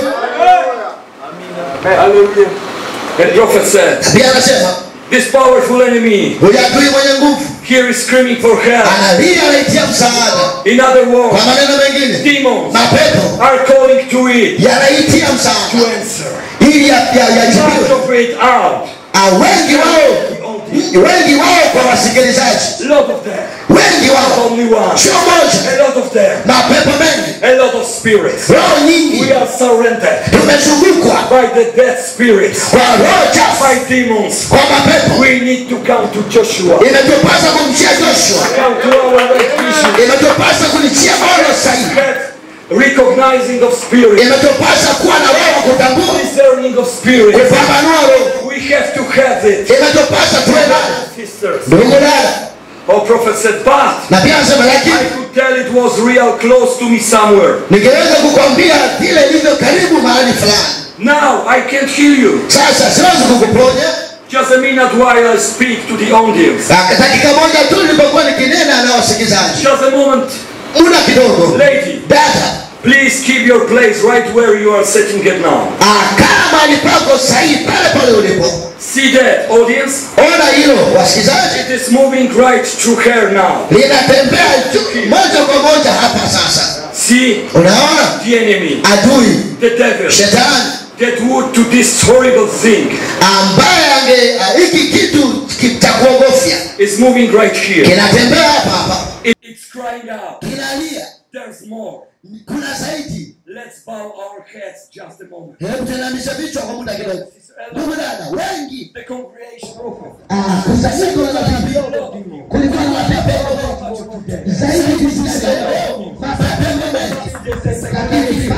Hallelujah. The prophet said, Pia anasema this powerful enemy huyu adui mwenye nguvu here is screaming for help. analia, anaitia msaada. In other Kwa words, maneno mengine, demons mapepo are calling to it yanaitia to msaada answer. ili ya- ya- Part yajibiwe. of it out. Ah, wengi wao wengi wao kwa wasikilizaji, A lot of them. wengi Not wao only one. sio moja, A lot of them. mapepo mengi, A lot of spirits. roho nyingi, We are surrendered tumezungukwa by the dead spirits. kwa roho chafu, By demons. kwa mapepo. We need to come to Joshua. Imetupasa kumjia Joshua, Come to our right vision. imetupasa kulichia moyo sahihi, Have recognizing of spirit. imetupasa kuwa na roho wa kutambua, Discerning of spirit. kupambanua roho, We have to have it. imetupasa tuwe nayo. Sisters. Ndugu dada, Our prophet said, but na pia anasema I lakini could tell it was real close to me somewhere. ningeweza kukwambia vile ilivyo karibu mahali fulani. Now I can't heal you. Sasa siwezi kukuponya. Just a minute while I speak to the audience. Dakika moja tu nilipokuwa nikinena na wasikilizaji, Just a moment. muda kidogo. Lady, Dada, please keep your place right where you are sitting at now. kaa mahali pako sahihi pale pale ulipo. See that, audience? Ona hilo wasikilizaji, It is moving right through here now. linatembea ju- moja kwa moja hapa sasa. See Unaona the enemy, adui the devil, shetani that would do this horrible thing ambaye ange ah, hiki kitu ki- cha kuogofya is moving right here. kinatembea hapa hapa, It- it's crying out. kinalia, There's more. kuna zaidi. Let's bow our heads just a moment. Hebu tuinamishe vichwa kwa muda kidogo. Ndugu dada, wengi The congregation. ah, kusanyiko la mapepo, kulikuwa na mapepo zaidi kusikia mapepo mengi, lakini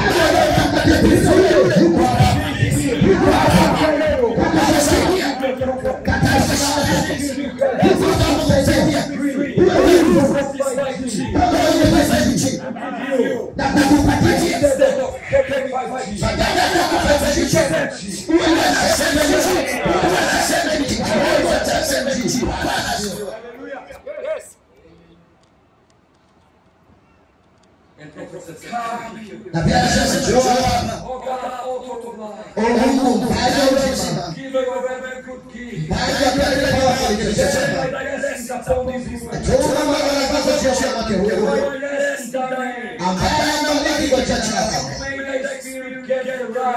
na pia sasa njoo hapa. Oh God, oh to life. O Mungu mpaji wa uzima, Give a very good gift. mpaji wa kila kile kwa wafanya kilichosema. Yes, upon this woman. Tuma mwana wako Joshua wake huyo Yes, dying. ambaye anamiliki kwa chachu yako. May the spirit get it right.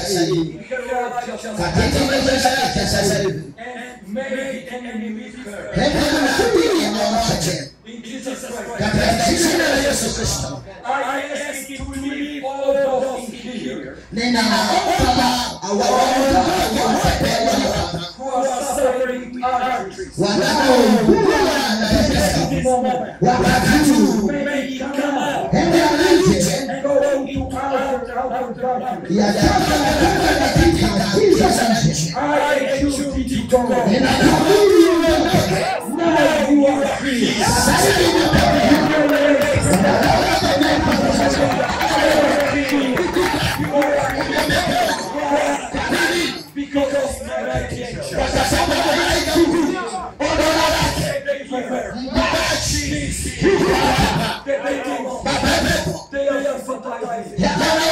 sasa hivi katika maisha yake sasa hivi. And make the enemy with her. Hebu mkubiri amwache In Jesus Christ. katika jina la Yesu Kristo. I ask you to leave all those in here Ninaomba awaondoe who are suffering arteries. wanaougua na tatizo wakati huu. May he come out Hebu anaje and go into outer, outer darkness. yatoka katika giza sasa. I choose to go. Ninakabili Now you are free. Because of my righteousness. They are fertilizing.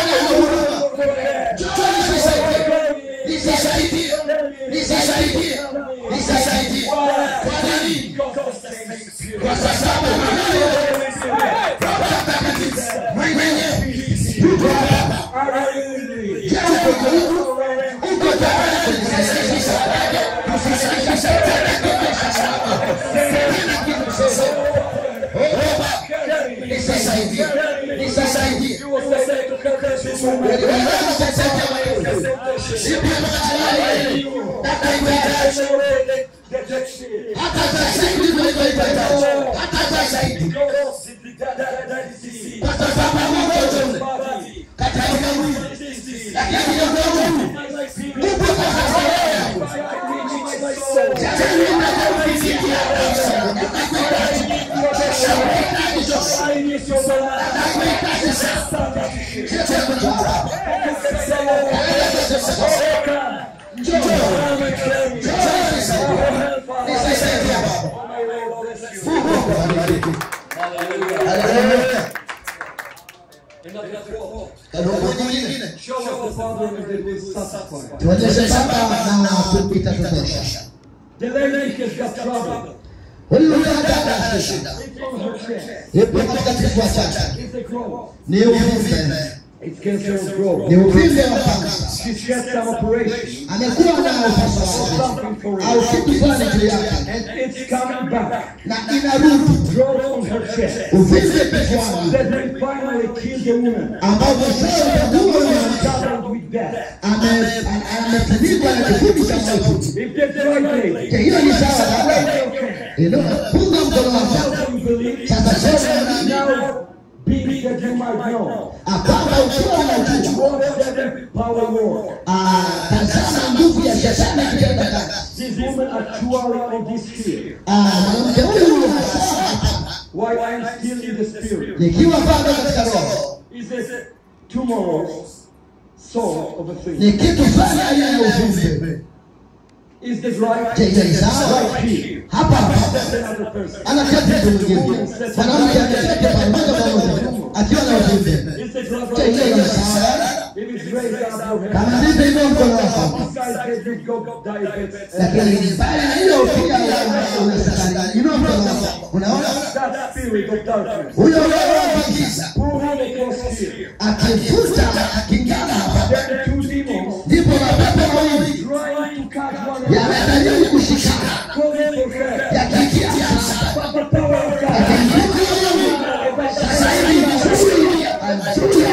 Nisaidie, nisaidie, nisaidie. Kwa nini? Kwa sababu mwenye yuko hapa. Uko tayari kunisaidia. Nisaidie, nisaidie. Tuonyeshe saba na kupita tutosha. The lady has got trouble. Huyu anataka shida. It's on her chest. Yupo katika kifua chake. It's a growth. Ni uvimbe. It's cancerous growth. Ni uvimbe wa kansa. She's got some operation. Amekuwa na upasuaji Something for au it. kitu fulani juu yake And it's coming back. na inarudi. Growth on her chest. Uvimbe kifuani That will finally kill the woman. ambao mwishowe utakuwa Covered with death. amepigwa na kifupi cha mauti. If that's right, lady. Je, hiyo ni sawa na Okay. ilo punga mkono wako. Now you believe. Sasa sasa Now, be that you might know. apapa ukiwa na ujua What seven power war. ah tazama nguvu ya shetani kitenda kazi. This woman actually on this field. Ah mwanamke huyu hasa Why I'm still in the spirit. nikiwa bado katika roho Is this tomorrow's sort of a thing? ni kitu fulani aina ya uvimbe. Is this right? Je, hiyo ni sawa? Right here. Hapa hapa That's another person. anaketi mtu mwingine. Mwanamke ameketi pale moja kwa moja akiwa na uvimbe. Is this right? Je, hiyo ni sawa? If it's raised up your hand. Kama vipi hivyo mkono wako. This guy's get got diabetes. Lakini mbali na hiyo pia una sukari. Inua mkono wako. Unaona? That spirit of darkness. Huyo roho wa giza Who really goes here? akivuta akingana hapa. Then the two demons Ndipo mapepo mawili trying to catch one another. yanajaribu kushikana Calling for help. yakitia But the power of God. sasa hivi vizuri anajua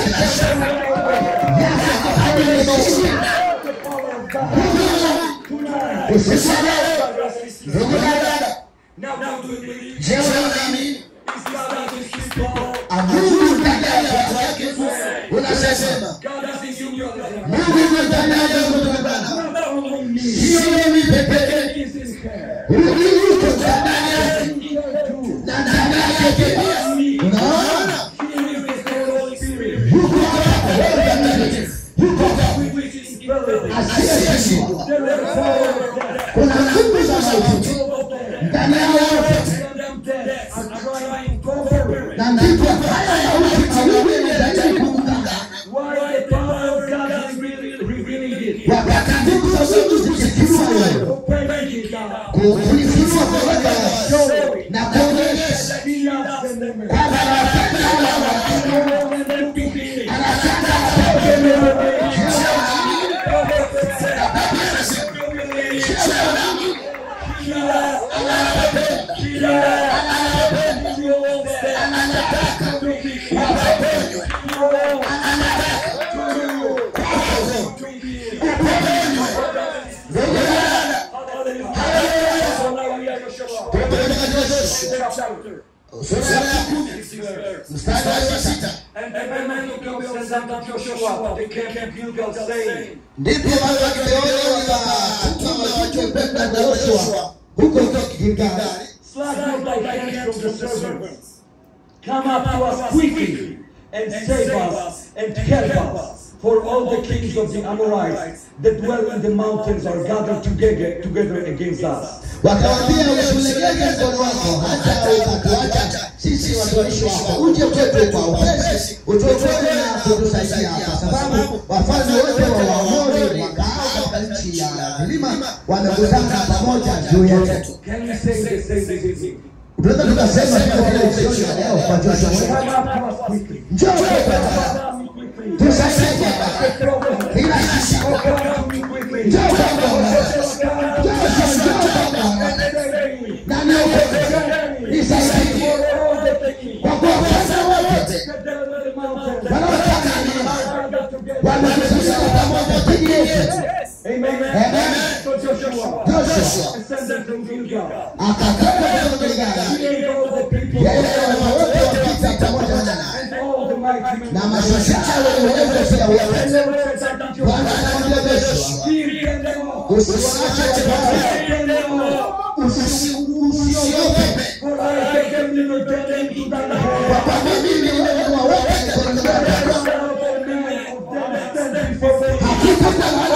The power of God. Tonight. usisahau ndugu dada. Now, now do you believe? Je, unaamini Is God in his people? Mungu ndani ya watu wake? Unasema God is in you. Mungu yuko ndani ya watu wake. Not only me. Sio mimi pekee. He is in her. Mungu yuko ndani yake In her too. na ndani yake pia. Unaona? He is the Holy Spirit. Yuko hapa Roho Mtakatifu. Yuko hapa Which is very. asiyeshindwa. There is power of death. Kuna nguvu za mauti Power of death. ndani yao wote. And them death are trying to cover it. Na ndipo haya mauti mawili yanajaribu kuungana. Why the power of God is really revealing it. Wakati nguvu za Mungu zikifunua wewe. Open it now. Kulifunua kwa watu wao. Show it. Na kuonyesha That he loves them. They kwamba anapenda wale watu. know when they do it. Anataka wapende. Ndipo wale wakiona wakipenda Joshua huko Gilgali, come up to us quickly and save us and help us. For all the kings of the Amorites that dwell in the mountains are gathered together, together against us. Wakawaambia usilegeze mkono wako hata ukatuacha sisi watumishi wako, uje kwetu kwa upesi, utuokoe na kutusaidia, kwa sababu wafalme wote wa Waamori wakaao katika nchi ya milima wamekutana pamoja juu yetu. Can you say the same thing? Tunaweza tukasema kama vile usiku wa leo kwa Joshua, njoo kwetu tusaidie ila sisi njoo na niokoe nisaidie kwa kuwa wafalme wote wanakusanyika pamoja dhidi yetu. Amen. Amen. So Joshua, Joshua send them from Gilgal. akakwenda kwa Gilgali, He all the people yeye na wote wakipita pamoja naye and all the mighty men. na mashujaa wenye uwezo pia wote. Bwana akamwambia Joshua, usiwaache wabaya, usiogope, kwa kuwa mimi nimewaweka mikononi mwako. Hakutakuwa na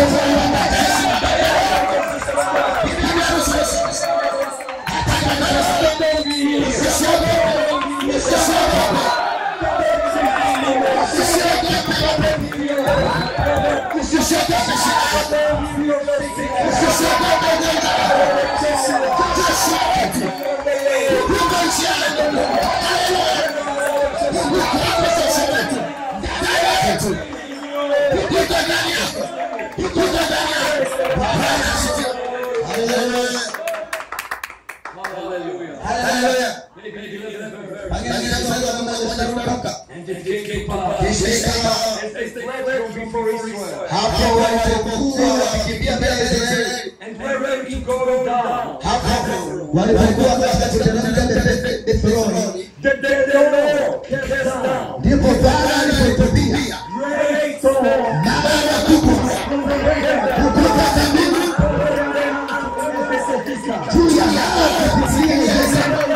hapo walipokuwa wakikimbia mbele ya Israeli, hapo walipokuwa katika kuteremka Bethlehemi, ndipo Bwana alipotupia mawe makubwa kutoka mbinguni juu ya hao kupitia Yerusalemu,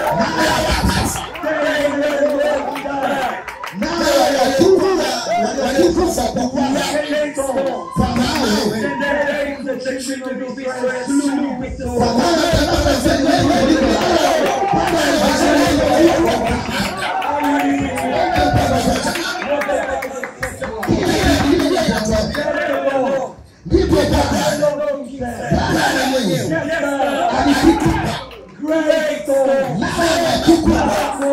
nao waliokufa waliokufa kwa kuuawa kwa mawe, kwa maana kama Israeli walivyouawa Bwana aliwasamehe. Ndipo Bwana mwenyewe alikupa mawe makubwa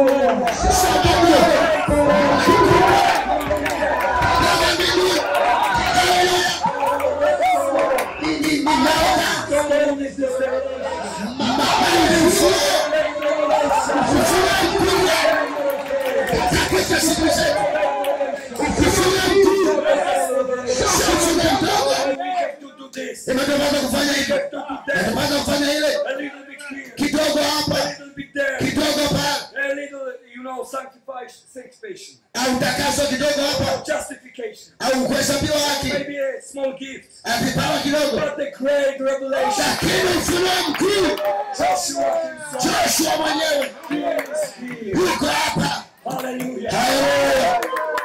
Nataka kufanya ile kidogo hapa kidogo pale, you know, sanctification, au takaso kidogo hapa, justification, au kuhesabiwa haki, maybe a small gift, vipawa kidogo, but the great revelation. lakini ufunuo mkuu Joshua himself, Joshua mwenyewe yuko hapa. hallelujah. Haleluya,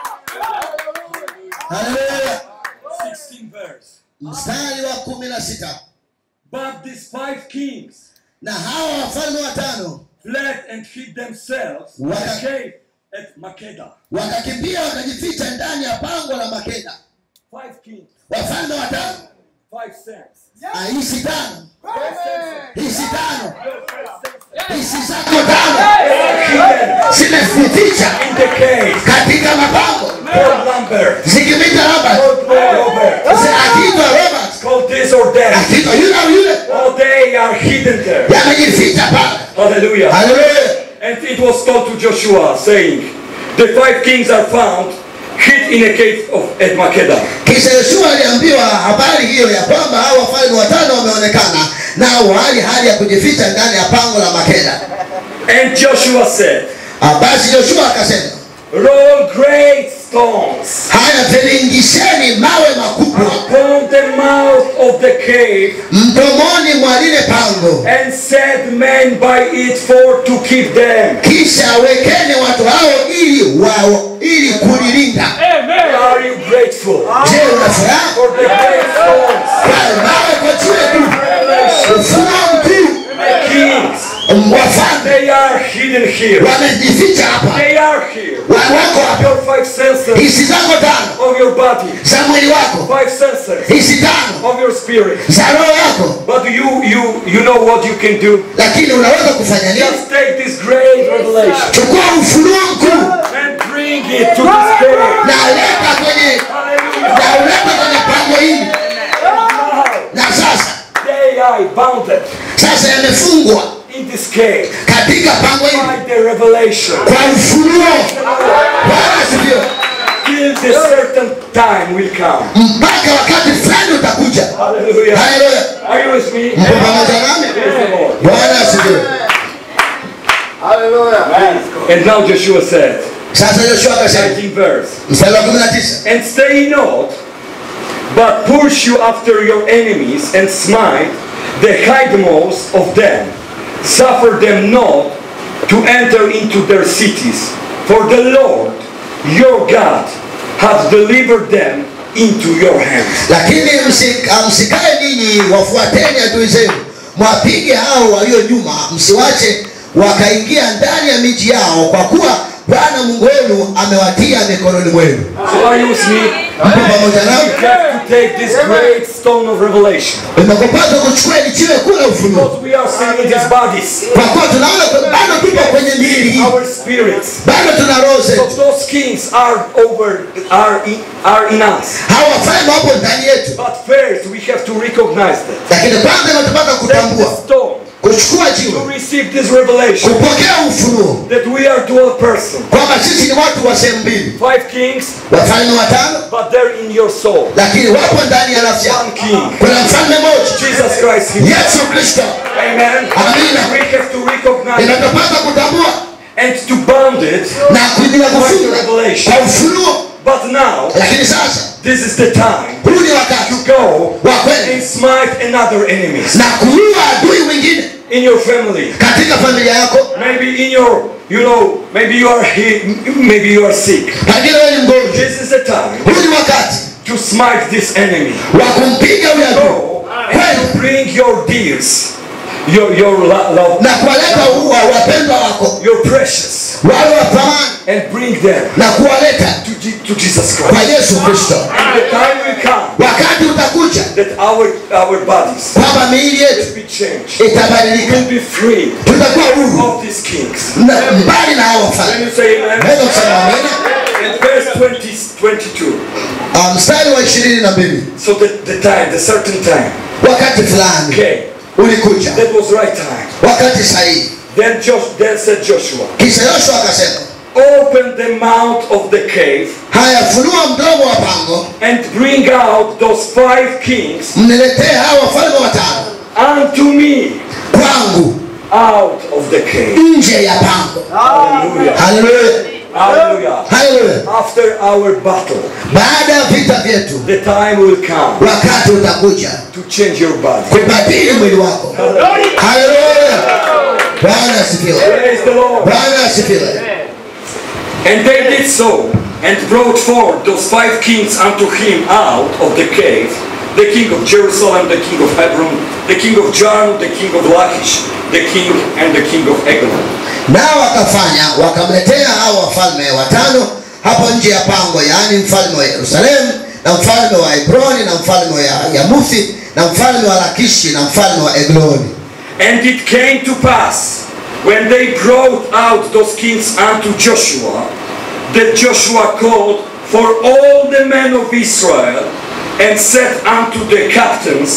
haleluya. sixteen verse. Mstari wa kumi na sita. But these five kings Na hawa wafalme watano fled and hid themselves in Waka- a cave at Makeda. wakakimbia wakajificha ndani ya pango la Makeda. Five kings, Wafalme watano, five saints. ah, hizi tano, hizi tano, Five hizi zako tano zimeficha in the cave. katika mapango, Called Lambert, zikimita Robert, called Robert, akiitwa Robert, called this or that. akiitwa yule au yule, All Now they are hidden there. yamejificha pale. Hallelujah. Haleluya. And it was told to Joshua, saying, the five kings are found hid in a cave of at Makeda. Kisha Yoshua aliambiwa habari hiyo ya kwamba hao wafalme watano wameonekana nao hali hali ya kujificha ndani ya pango la Makeda. And Joshua said, Basi Yoshua akasema, roll great stones haya vilingisheni mawe makubwa upon the mouth of the cave mdomoni mwa lile pango, and set men by it for to keep them. kisha wekeni watu hao ili wao ili kulilinda. Are you grateful Je, unafuraha for the great stones? kwa mawe kwa jiwe tu? Ufunuo mkuu. Kings, Wafalme they are hidden here. wamejificha hapa. They are here. Wa- wako hapa. Your five senses Hisi zako tano of your body, za mwili wako, five senses hisi tano of your spirit. za roho yako, But you, you, you know what you can do. lakini unaweza kufanya nini? Just take this great revelation Chukua ufunuo mkuu and bring it to this cave. na leta kwenye Hallelujah. na uleta kwenye pango hili. Na sasa They are bounded sasa yamefungwa in this cave katika pango hili by the revelation. kwa ufunuo. Bwana asifiwe. Till the certain time will come. Mpaka wakati fulani utakuja. Hallelujah. Haleluya. Are you with me? Mko pamoja nami? Praise the Lord. Bwana asifiwe. And now Joshua said, Sasa Yoshua akasema nineteen verse, mstari wa kumi na tisa, and stay not, but pursue after your enemies, and smite the hindmost of them. Suffer them not to enter into their cities, for the Lord your God hath delivered them into your hands. lakini msika- msikae ninyi wafuateni adui zenu, mwapige hao walio nyuma, msiwache wakaingia ndani ya miji yao, kwa kuwa Bwana Mungu wenu amewatia mikononi mwenu. So are you with me? Mko pamoja nami? You have to take this great stone of revelation. Umekupasa kuchukua ili jiwe kula ufunuo, Because we are seeing these bodies, kwa kuwa tunaona kwa- bado tupo kwenye miili hii, our spirits. bado tuna roho So zetu. those kings are over, are in, are in us. Hawa wafalme wapo ndani yetu, But first we have to recognize that. lakini kwanza tunataka Take kutambua, the stone kuchukua to jiwe, receive this revelation kupokea ufunuo that we are dual person. kwamba sisi ni watu wa sehemu mbili, Five kings, wafalme watano, but they're in your soul. lakini wapo ndani ya nafsi yako. One king, Kuna mfalme mmoja, Jesus Christ himself. Yesu Kristo. Amen. Amina. We have to recognize Inatupasa kutambua and to bound it. na kujua kufunga kwa ufunuo. But now, Lakini sasa this is the time huu ni wakati to go wa kweli and smite another enemies na kuua adui mwingine in your family. katika familia yako. Maybe in your, you know, maybe you are he, maybe you are sick. Pengine wewe ni mgonjwa. This is the time Huu ni wakati to smite this enemy. wa kumpiga huyo adui Go kweli and bring your dears, your your lo- love, na kuwaleta uwa wapendwa wako your precious, wale wa thamani and bring them na kuwaleta to, Je- to Jesus kwa Christ. Yesu Kristo. And the time will come Wakati utakuja that our our bodies kwamba miili yetu will be changed. itabadilika, We'll be free tutakuwa huru of these kings. na mbali na hao Can wafalme. you say amen? Naweza kusema amina. And verse twenty, twenty-two. Ah, mstari wa ishirini na mbili, So the, the time, the certain time, wakati fulani okay, ulikuja, that was right time. wakati sahihi. Then Josh, then said Joshua, Kisha Yoshua akasema, open the mouth of the cave haya, funua mdomo wa pango, and bring out those five kings mniletee hao wafalme watano unto me kwangu out of the cave. nje ya pango. Hallelujah. Haleluya, Hallelujah. haleluya. After our battle, Baada ya vita vyetu, the time will come wakati utakuja to change your body. kubadili mwili wako. Haleluya, Bwana asifiwe, Praise the Lord. Bwana asifiwe. And they did so, and brought forth those five kings unto him out of the cave, the king of Jerusalem, the king of Hebron, the king of Jarmuth, the king of Lachish, the king and the king of Eglon. Nao wakafanya wakamletea hao wafalme watano hapo nje ya pango, yaani mfalme wa Yerusalemu na mfalme wa Hebroni na mfalme wa Yamuthi na mfalme wa Lakishi na mfalme wa Egloni. And it came to pass, when they brought out those kings unto Joshua, that Joshua called for all the men of Israel, and said unto the captains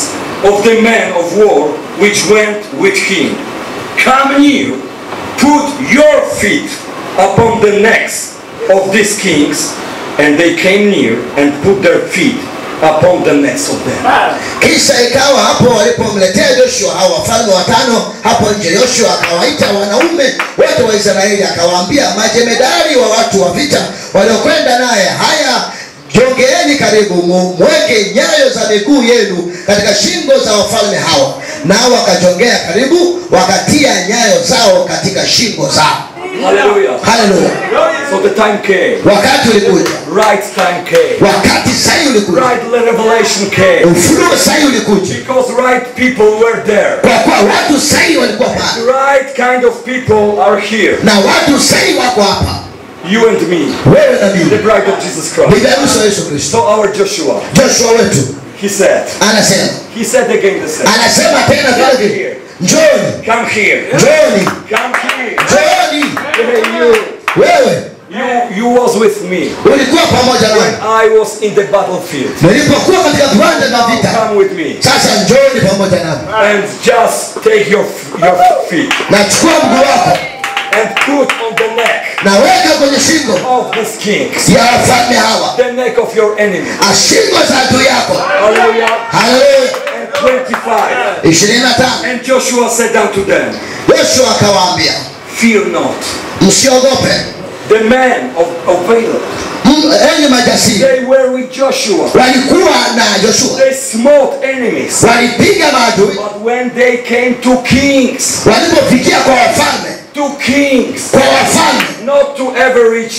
of the men of war which went with him. Come near, put your feet upon the necks of these kings. And they came near and put their feet upon the necks of them. Kisha ikawa hapo walipomletea Joshua hao wafalme watano hapo nje, Joshua akawaita wanaume wote wa Israeli akawaambia majemedari wa watu wa vita waliokwenda naye, haya jongeeni karibu, mweke nyayo za miguu yenu katika shingo za wafalme hawa. Nao wakajongea karibu, wakatia nyayo zao katika shingo zao. Hallelujah. Hallelujah. So the time came. Wakati ulikuja. Right time came. Wakati sahihi ulikuja. Right revelation came. Ufunuo sahihi ulikuja. Because right people were there. Kwa kuwa watu sahihi walikuwa hapa. Right kind of people are here. Na watu sahihi wako hapa. You and me. Wewe na mimi. The bride of Jesus Christ. Bibi harusi wa Yesu Kristo. So our Joshua. Joshua wetu. He said. Anasema. He said again the same. Anasema tena vile vile. Njoni. Come here. Njoni. Come here. Njoni. Hey, you. Wewe. You, you was with me. Ulikuwa pamoja nami. When I was in the battlefield. Nilipokuwa katika viwanja vya vita. Come with me. Sasa njoni pamoja nami. And just take your your feet. Na chukua mguu wako. And put on the neck. Na weka kwenye shingo. Of these kings. Ya wafalme hawa. The neck of your enemy. Ashingo za adui yako. Hallelujah. Hallelujah. And twenty-five. ishirini na tano. And Joshua said unto them. Joshua akawaambia. Fear not. Msiogope. The men of, of Balaam. Enyi majasiri. They were with Joshua. Walikuwa na Joshua. They smote enemies. Walipiga maadui. But when they came to kings. Walipofikia kwa wafalme. To kings. Kwa wafalme. Not to average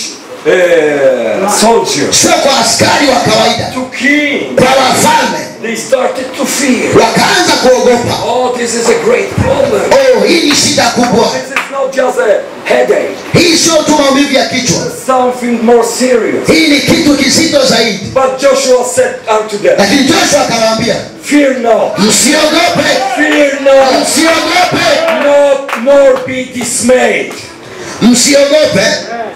uh, soldiers. Sio kwa askari wa kawaida. To kings. Kwa wafalme. They started to fear. Wakaanza kuogopa. Oh, this is a great problem. Oh, hii ni shida kubwa. This is not just a headache. Hii sio tu maumivu ya kichwa. Something more serious. Hii ni kitu kizito zaidi. But Joshua said unto them. Lakini Joshua akawaambia, fear not. Msiogope. Fear not. Msiogope. Not nor be dismayed. Msiogope.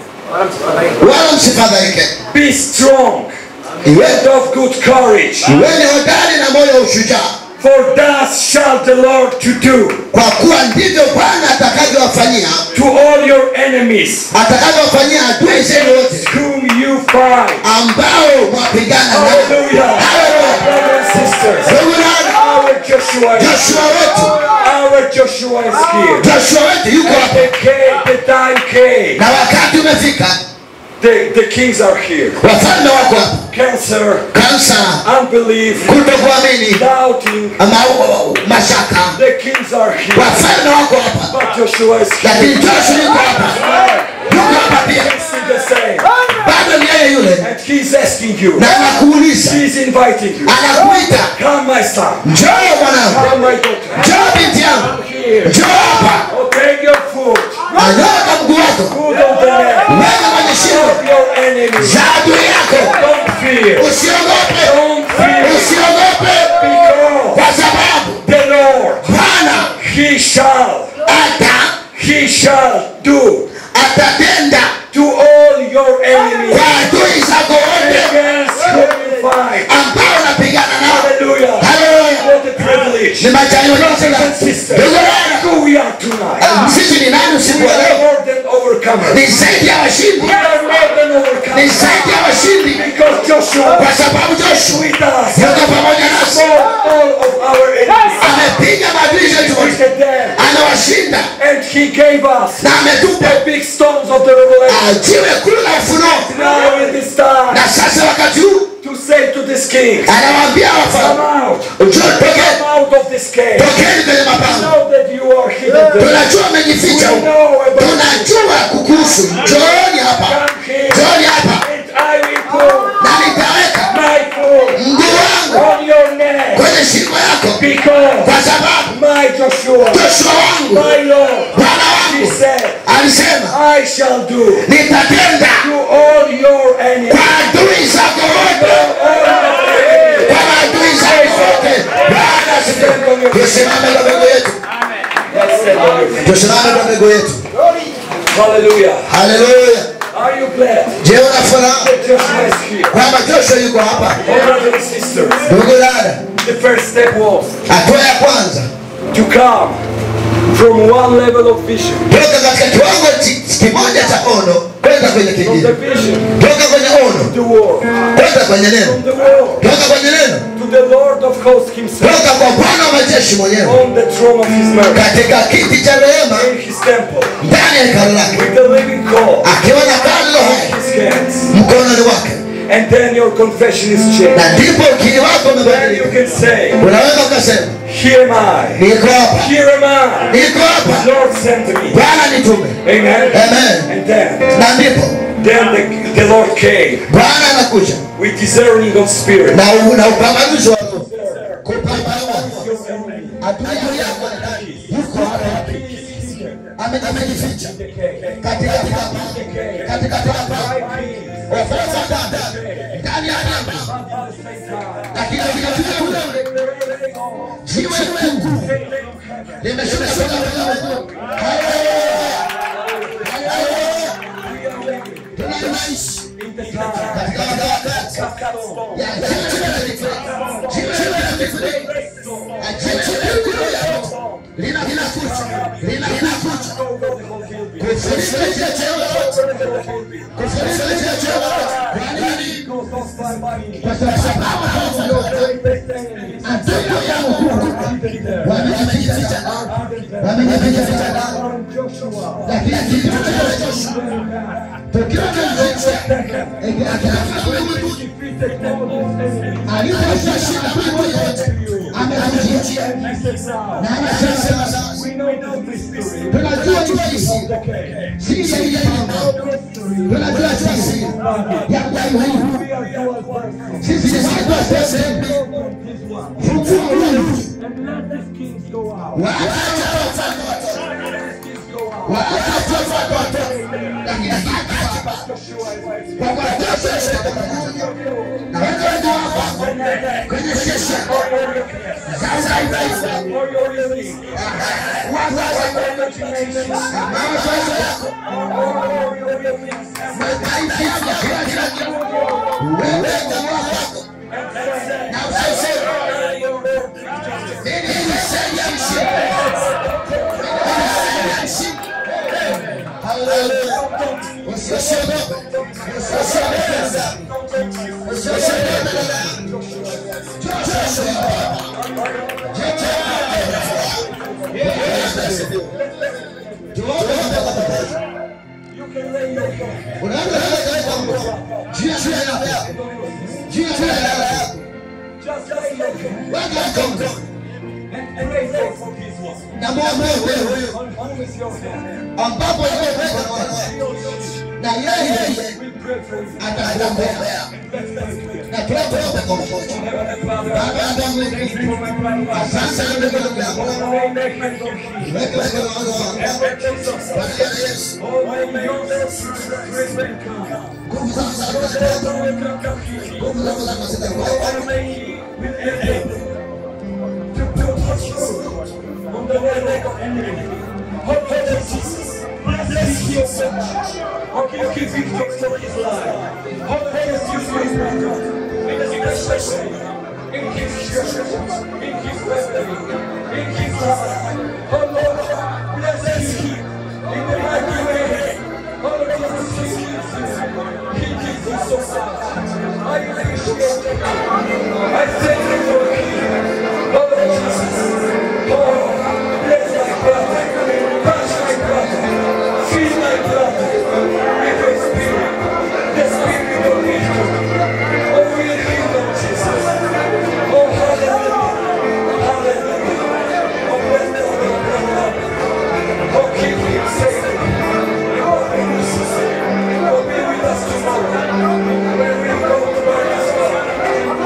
Wala msifadhaike. Be strong. And of good courage. Iweni hodari na moyo wa ushujaa. For thus shall the Lord to do. Kwa kuwa ndivyo Bwana atakavyowafanyia. To all your enemies. Atakavyowafanyia adui zenu wote. Whom you fight. Ambao mwapigana nao. Hallelujah. Hallelujah. Brothers and sisters. Our Joshua is Joshua wetu. Our Joshua is here. Joshua wetu yuko hapa. The, came, the time came. Na wakati umefika. The, the kings are here. Wafalme wako hapa. Cancer, Cancer, unbelief, kutokuamini, doubting, mashaka. The kings are here. Wafalme wako hapa. But Joshua is here. Lakini Joshua yuko hapa. Yuko hapa pia. He's the same. Bado ni yeye yule. And he's asking you. Na anakuuliza. He's inviting you. Anakuita. Come my son. Njoo mwanangu. Come my daughter. Njoo binti yangu. Njoo hapa. Oh, take your foot. Anyoka mguu wako. Foot on the neck. Weka kwenye shingo. Of your enemy. Za adui yako. Don't fear. Usiogope. Don't fear. Usiogope. Because kwa sababu the Lord, Bwana, he shall, ata, he shall do atatenda to all your enemies kwa adui zako wote against whom you fight. ambao unapigana nao. Hallelujah. Hallelujah. What a privilege. Ni majaliwa yote Brothers na and sisters, ndugu yangu. who we are tonight. Sisi ni nani usiku We wa are leo? more than overcomers. Ni zaidi ya washindi. We are more than Ni overcomers. zaidi ya washindi. Because Joshua Kwa sababu Joshua with us. yuko pamoja nasi. Fought all of our enemies. Amepiga maadui zetu wote. Defeated them. Anawashinda. And he gave us Na ametupa the big stones of the revelation. jiwe kuu la ufunuo. Now in this time Na sasa wakati huu to say to this king, anawaambia come wafalme, out. njoo tokeni. Come out of this cave. Tokeni kwenye mapango. Know that you are hidden there. Tunajua mmejificha We huko. know about Tunajua kukuhusu. Njooni hapa. Come here. Njooni hapa. And I will put Na nitaweka my foot mguu wangu on your neck. kwenye shingo yako. Because Kwa sababu my Joshua, Joshua wangu, my Lord, Bwana he wangu, said, alisema I shall do nitatenda to all your enemies. kwa adui zako wote. Kwa adui zako wote. Bwana asifiwe. Tusimame kwa miguu yetu. Tusimame kwa miguu yetu. Hallelujah. Hallelujah. Are you glad Je, una furaha that Joshua is here? kwamba Joshua yuko hapa? Oh, brothers and sisters, Ndugu dada, the first step was hatua ya kwanza to come from one level of vision, toka katika kiwango chi- kimoja cha ono kwenda kwenye from kingine, the vision toka kwenye ono to the word, kwenda kwenye neno, from the word toka kwenye neno to the Lord of hosts himself toka kwa Bwana wa majeshi mwenyewe on the throne of his mercy katika kiti cha rehema in his temple ndani ya hekalu lake, with the living God akiwa na kalo in his hands. mkononi wake, And then your confession is changed. na ndipo ukiri wako Then you umebadilika. can say, Unaweza ukasema here am I, niko hapa, here am I, niko hapa, Lord sent me. Bwana nitume. Amen. Amen. And then, Na ndipo then the, the Lord came Bwana anakuja with discerning of spirit. na u- na upambanuzi wa roho. Kupambanua adui yako yuko hapa, Ame- amejificha katika kitabu, katika kitabu Okoza dada ndani ya nyama, lakini vile vile jiwe kuu limeshuka kutoka mbinguni. Tunaishi katika wakati ya jiwe lina linakuja lina linakuja kufurisha cheo kufurisha cheo. Kwa nini? Kwa sababu adui yangu wamejificha wamejificha ndani, lakini kitu cha Joshua tukiwa aliposhinda mambo yote amejificha na anasema sasa tunajua sisi sisi tunajua sisi ya kwa hiyo sisi sisi sisi fungua Mungu ambapo na yeye atakuombea na tunapoomba kwa mmoja. Baba yangu, asante kwa neno lako. Weka mkono wako kwa Yesu. Nguvu zako za nguvu zako za kusaidia on the way of enemy. Hope for Jesus. Bless you so much. Hope you keep it for his life. Hope for you for his brother. In a special way. In his church. In his family. In his life. Oh Lord, bless you. In the mighty way. Oh Jesus, he keeps you. He keeps you so much. I appreciate it. I thank you for him. Oh Jesus. Oh, bless my brother, touch my brother, feed my brother with your spirit, the spirit of wisdom. Oh, we live on Jesus. Oh, hallelujah, hallelujah. Oh, bless the Lord, brother. Oh, keep him safe. Oh, be with us. Oh, be with us tomorrow. When we go to our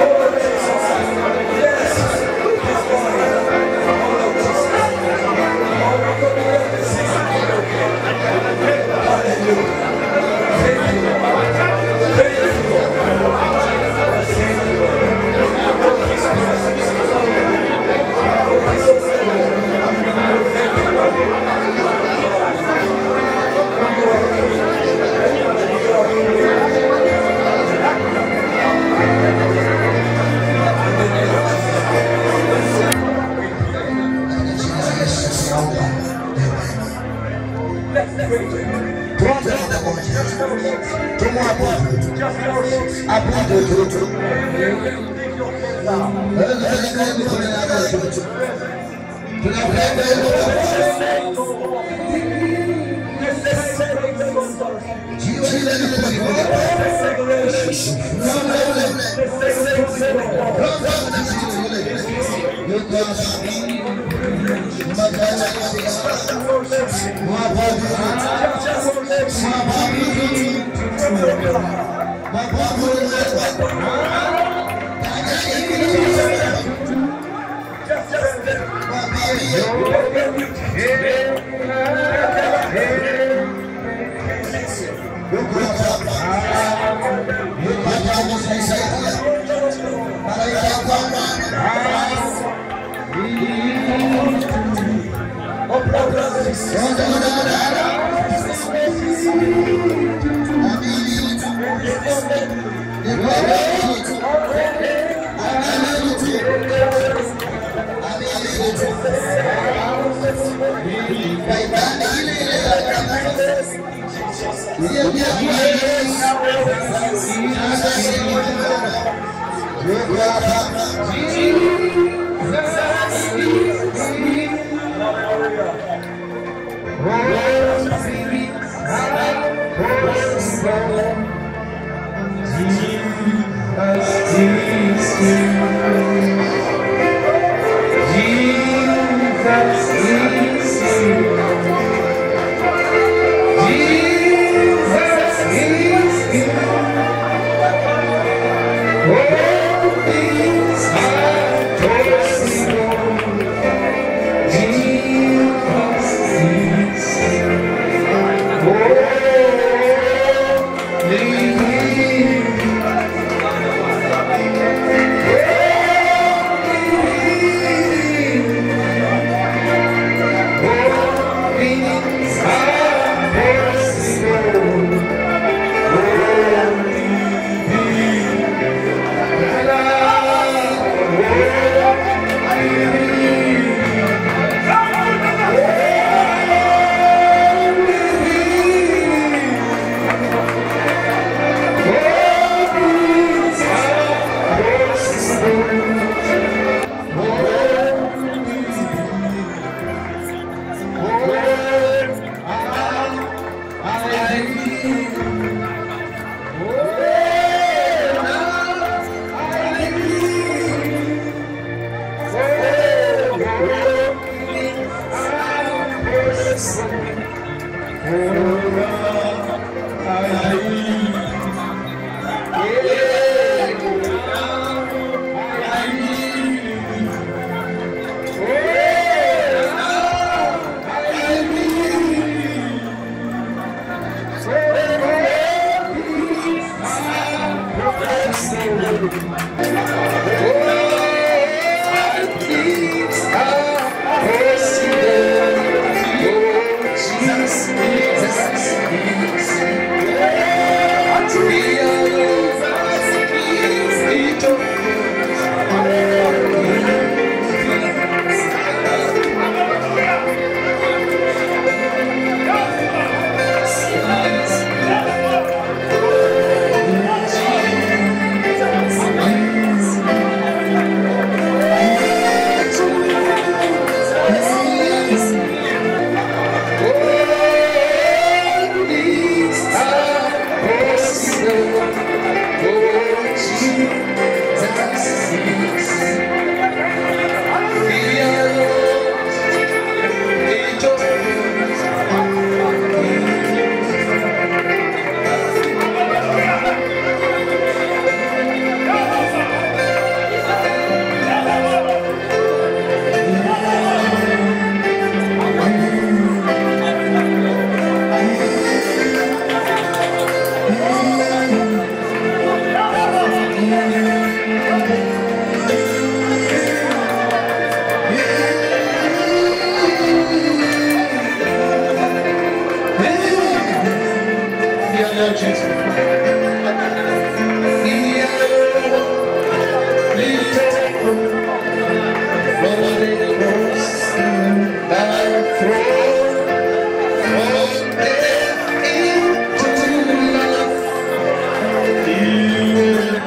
Into love,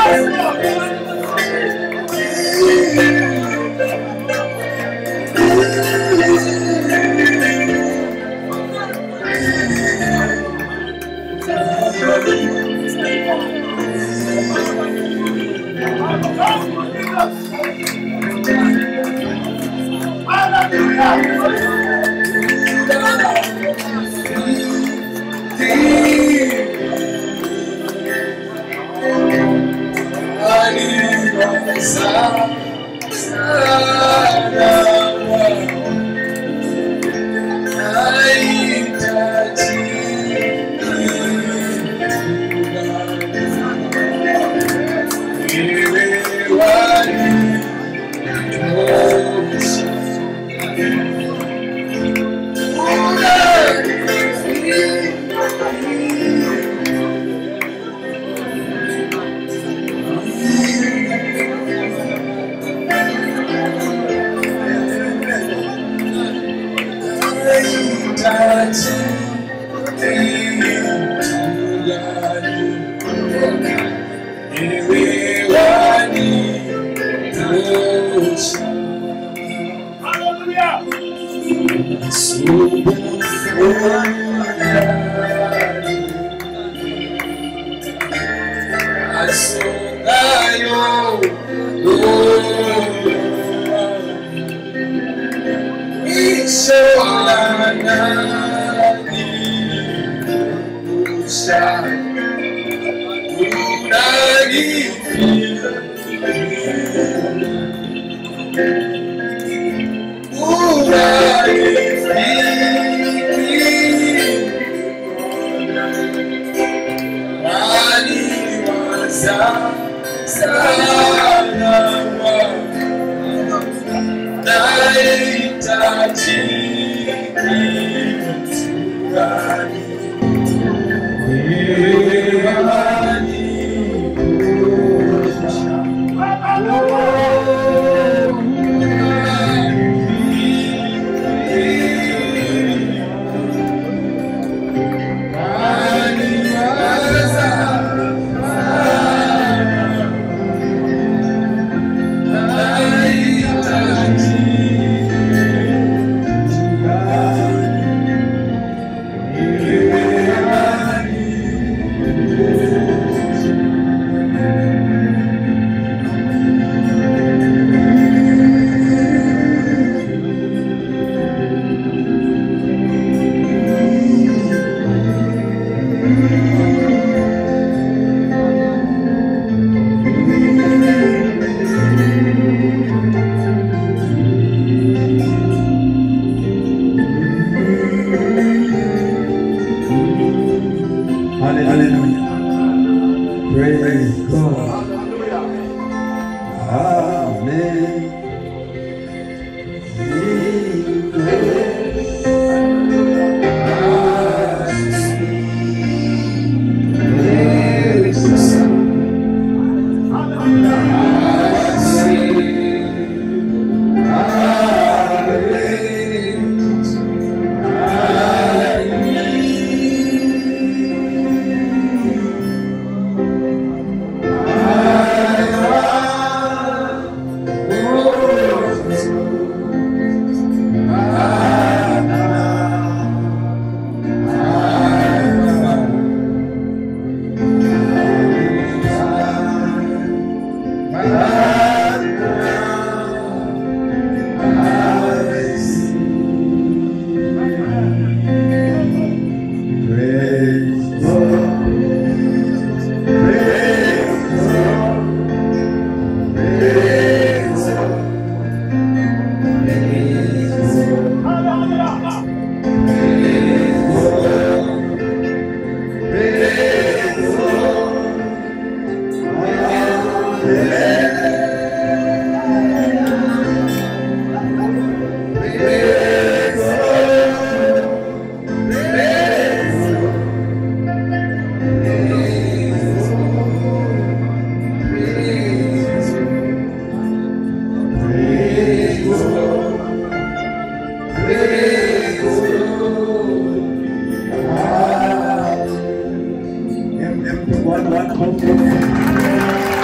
One, one, one, one.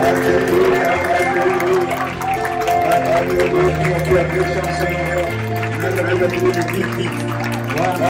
Hallelujah, hallelujah.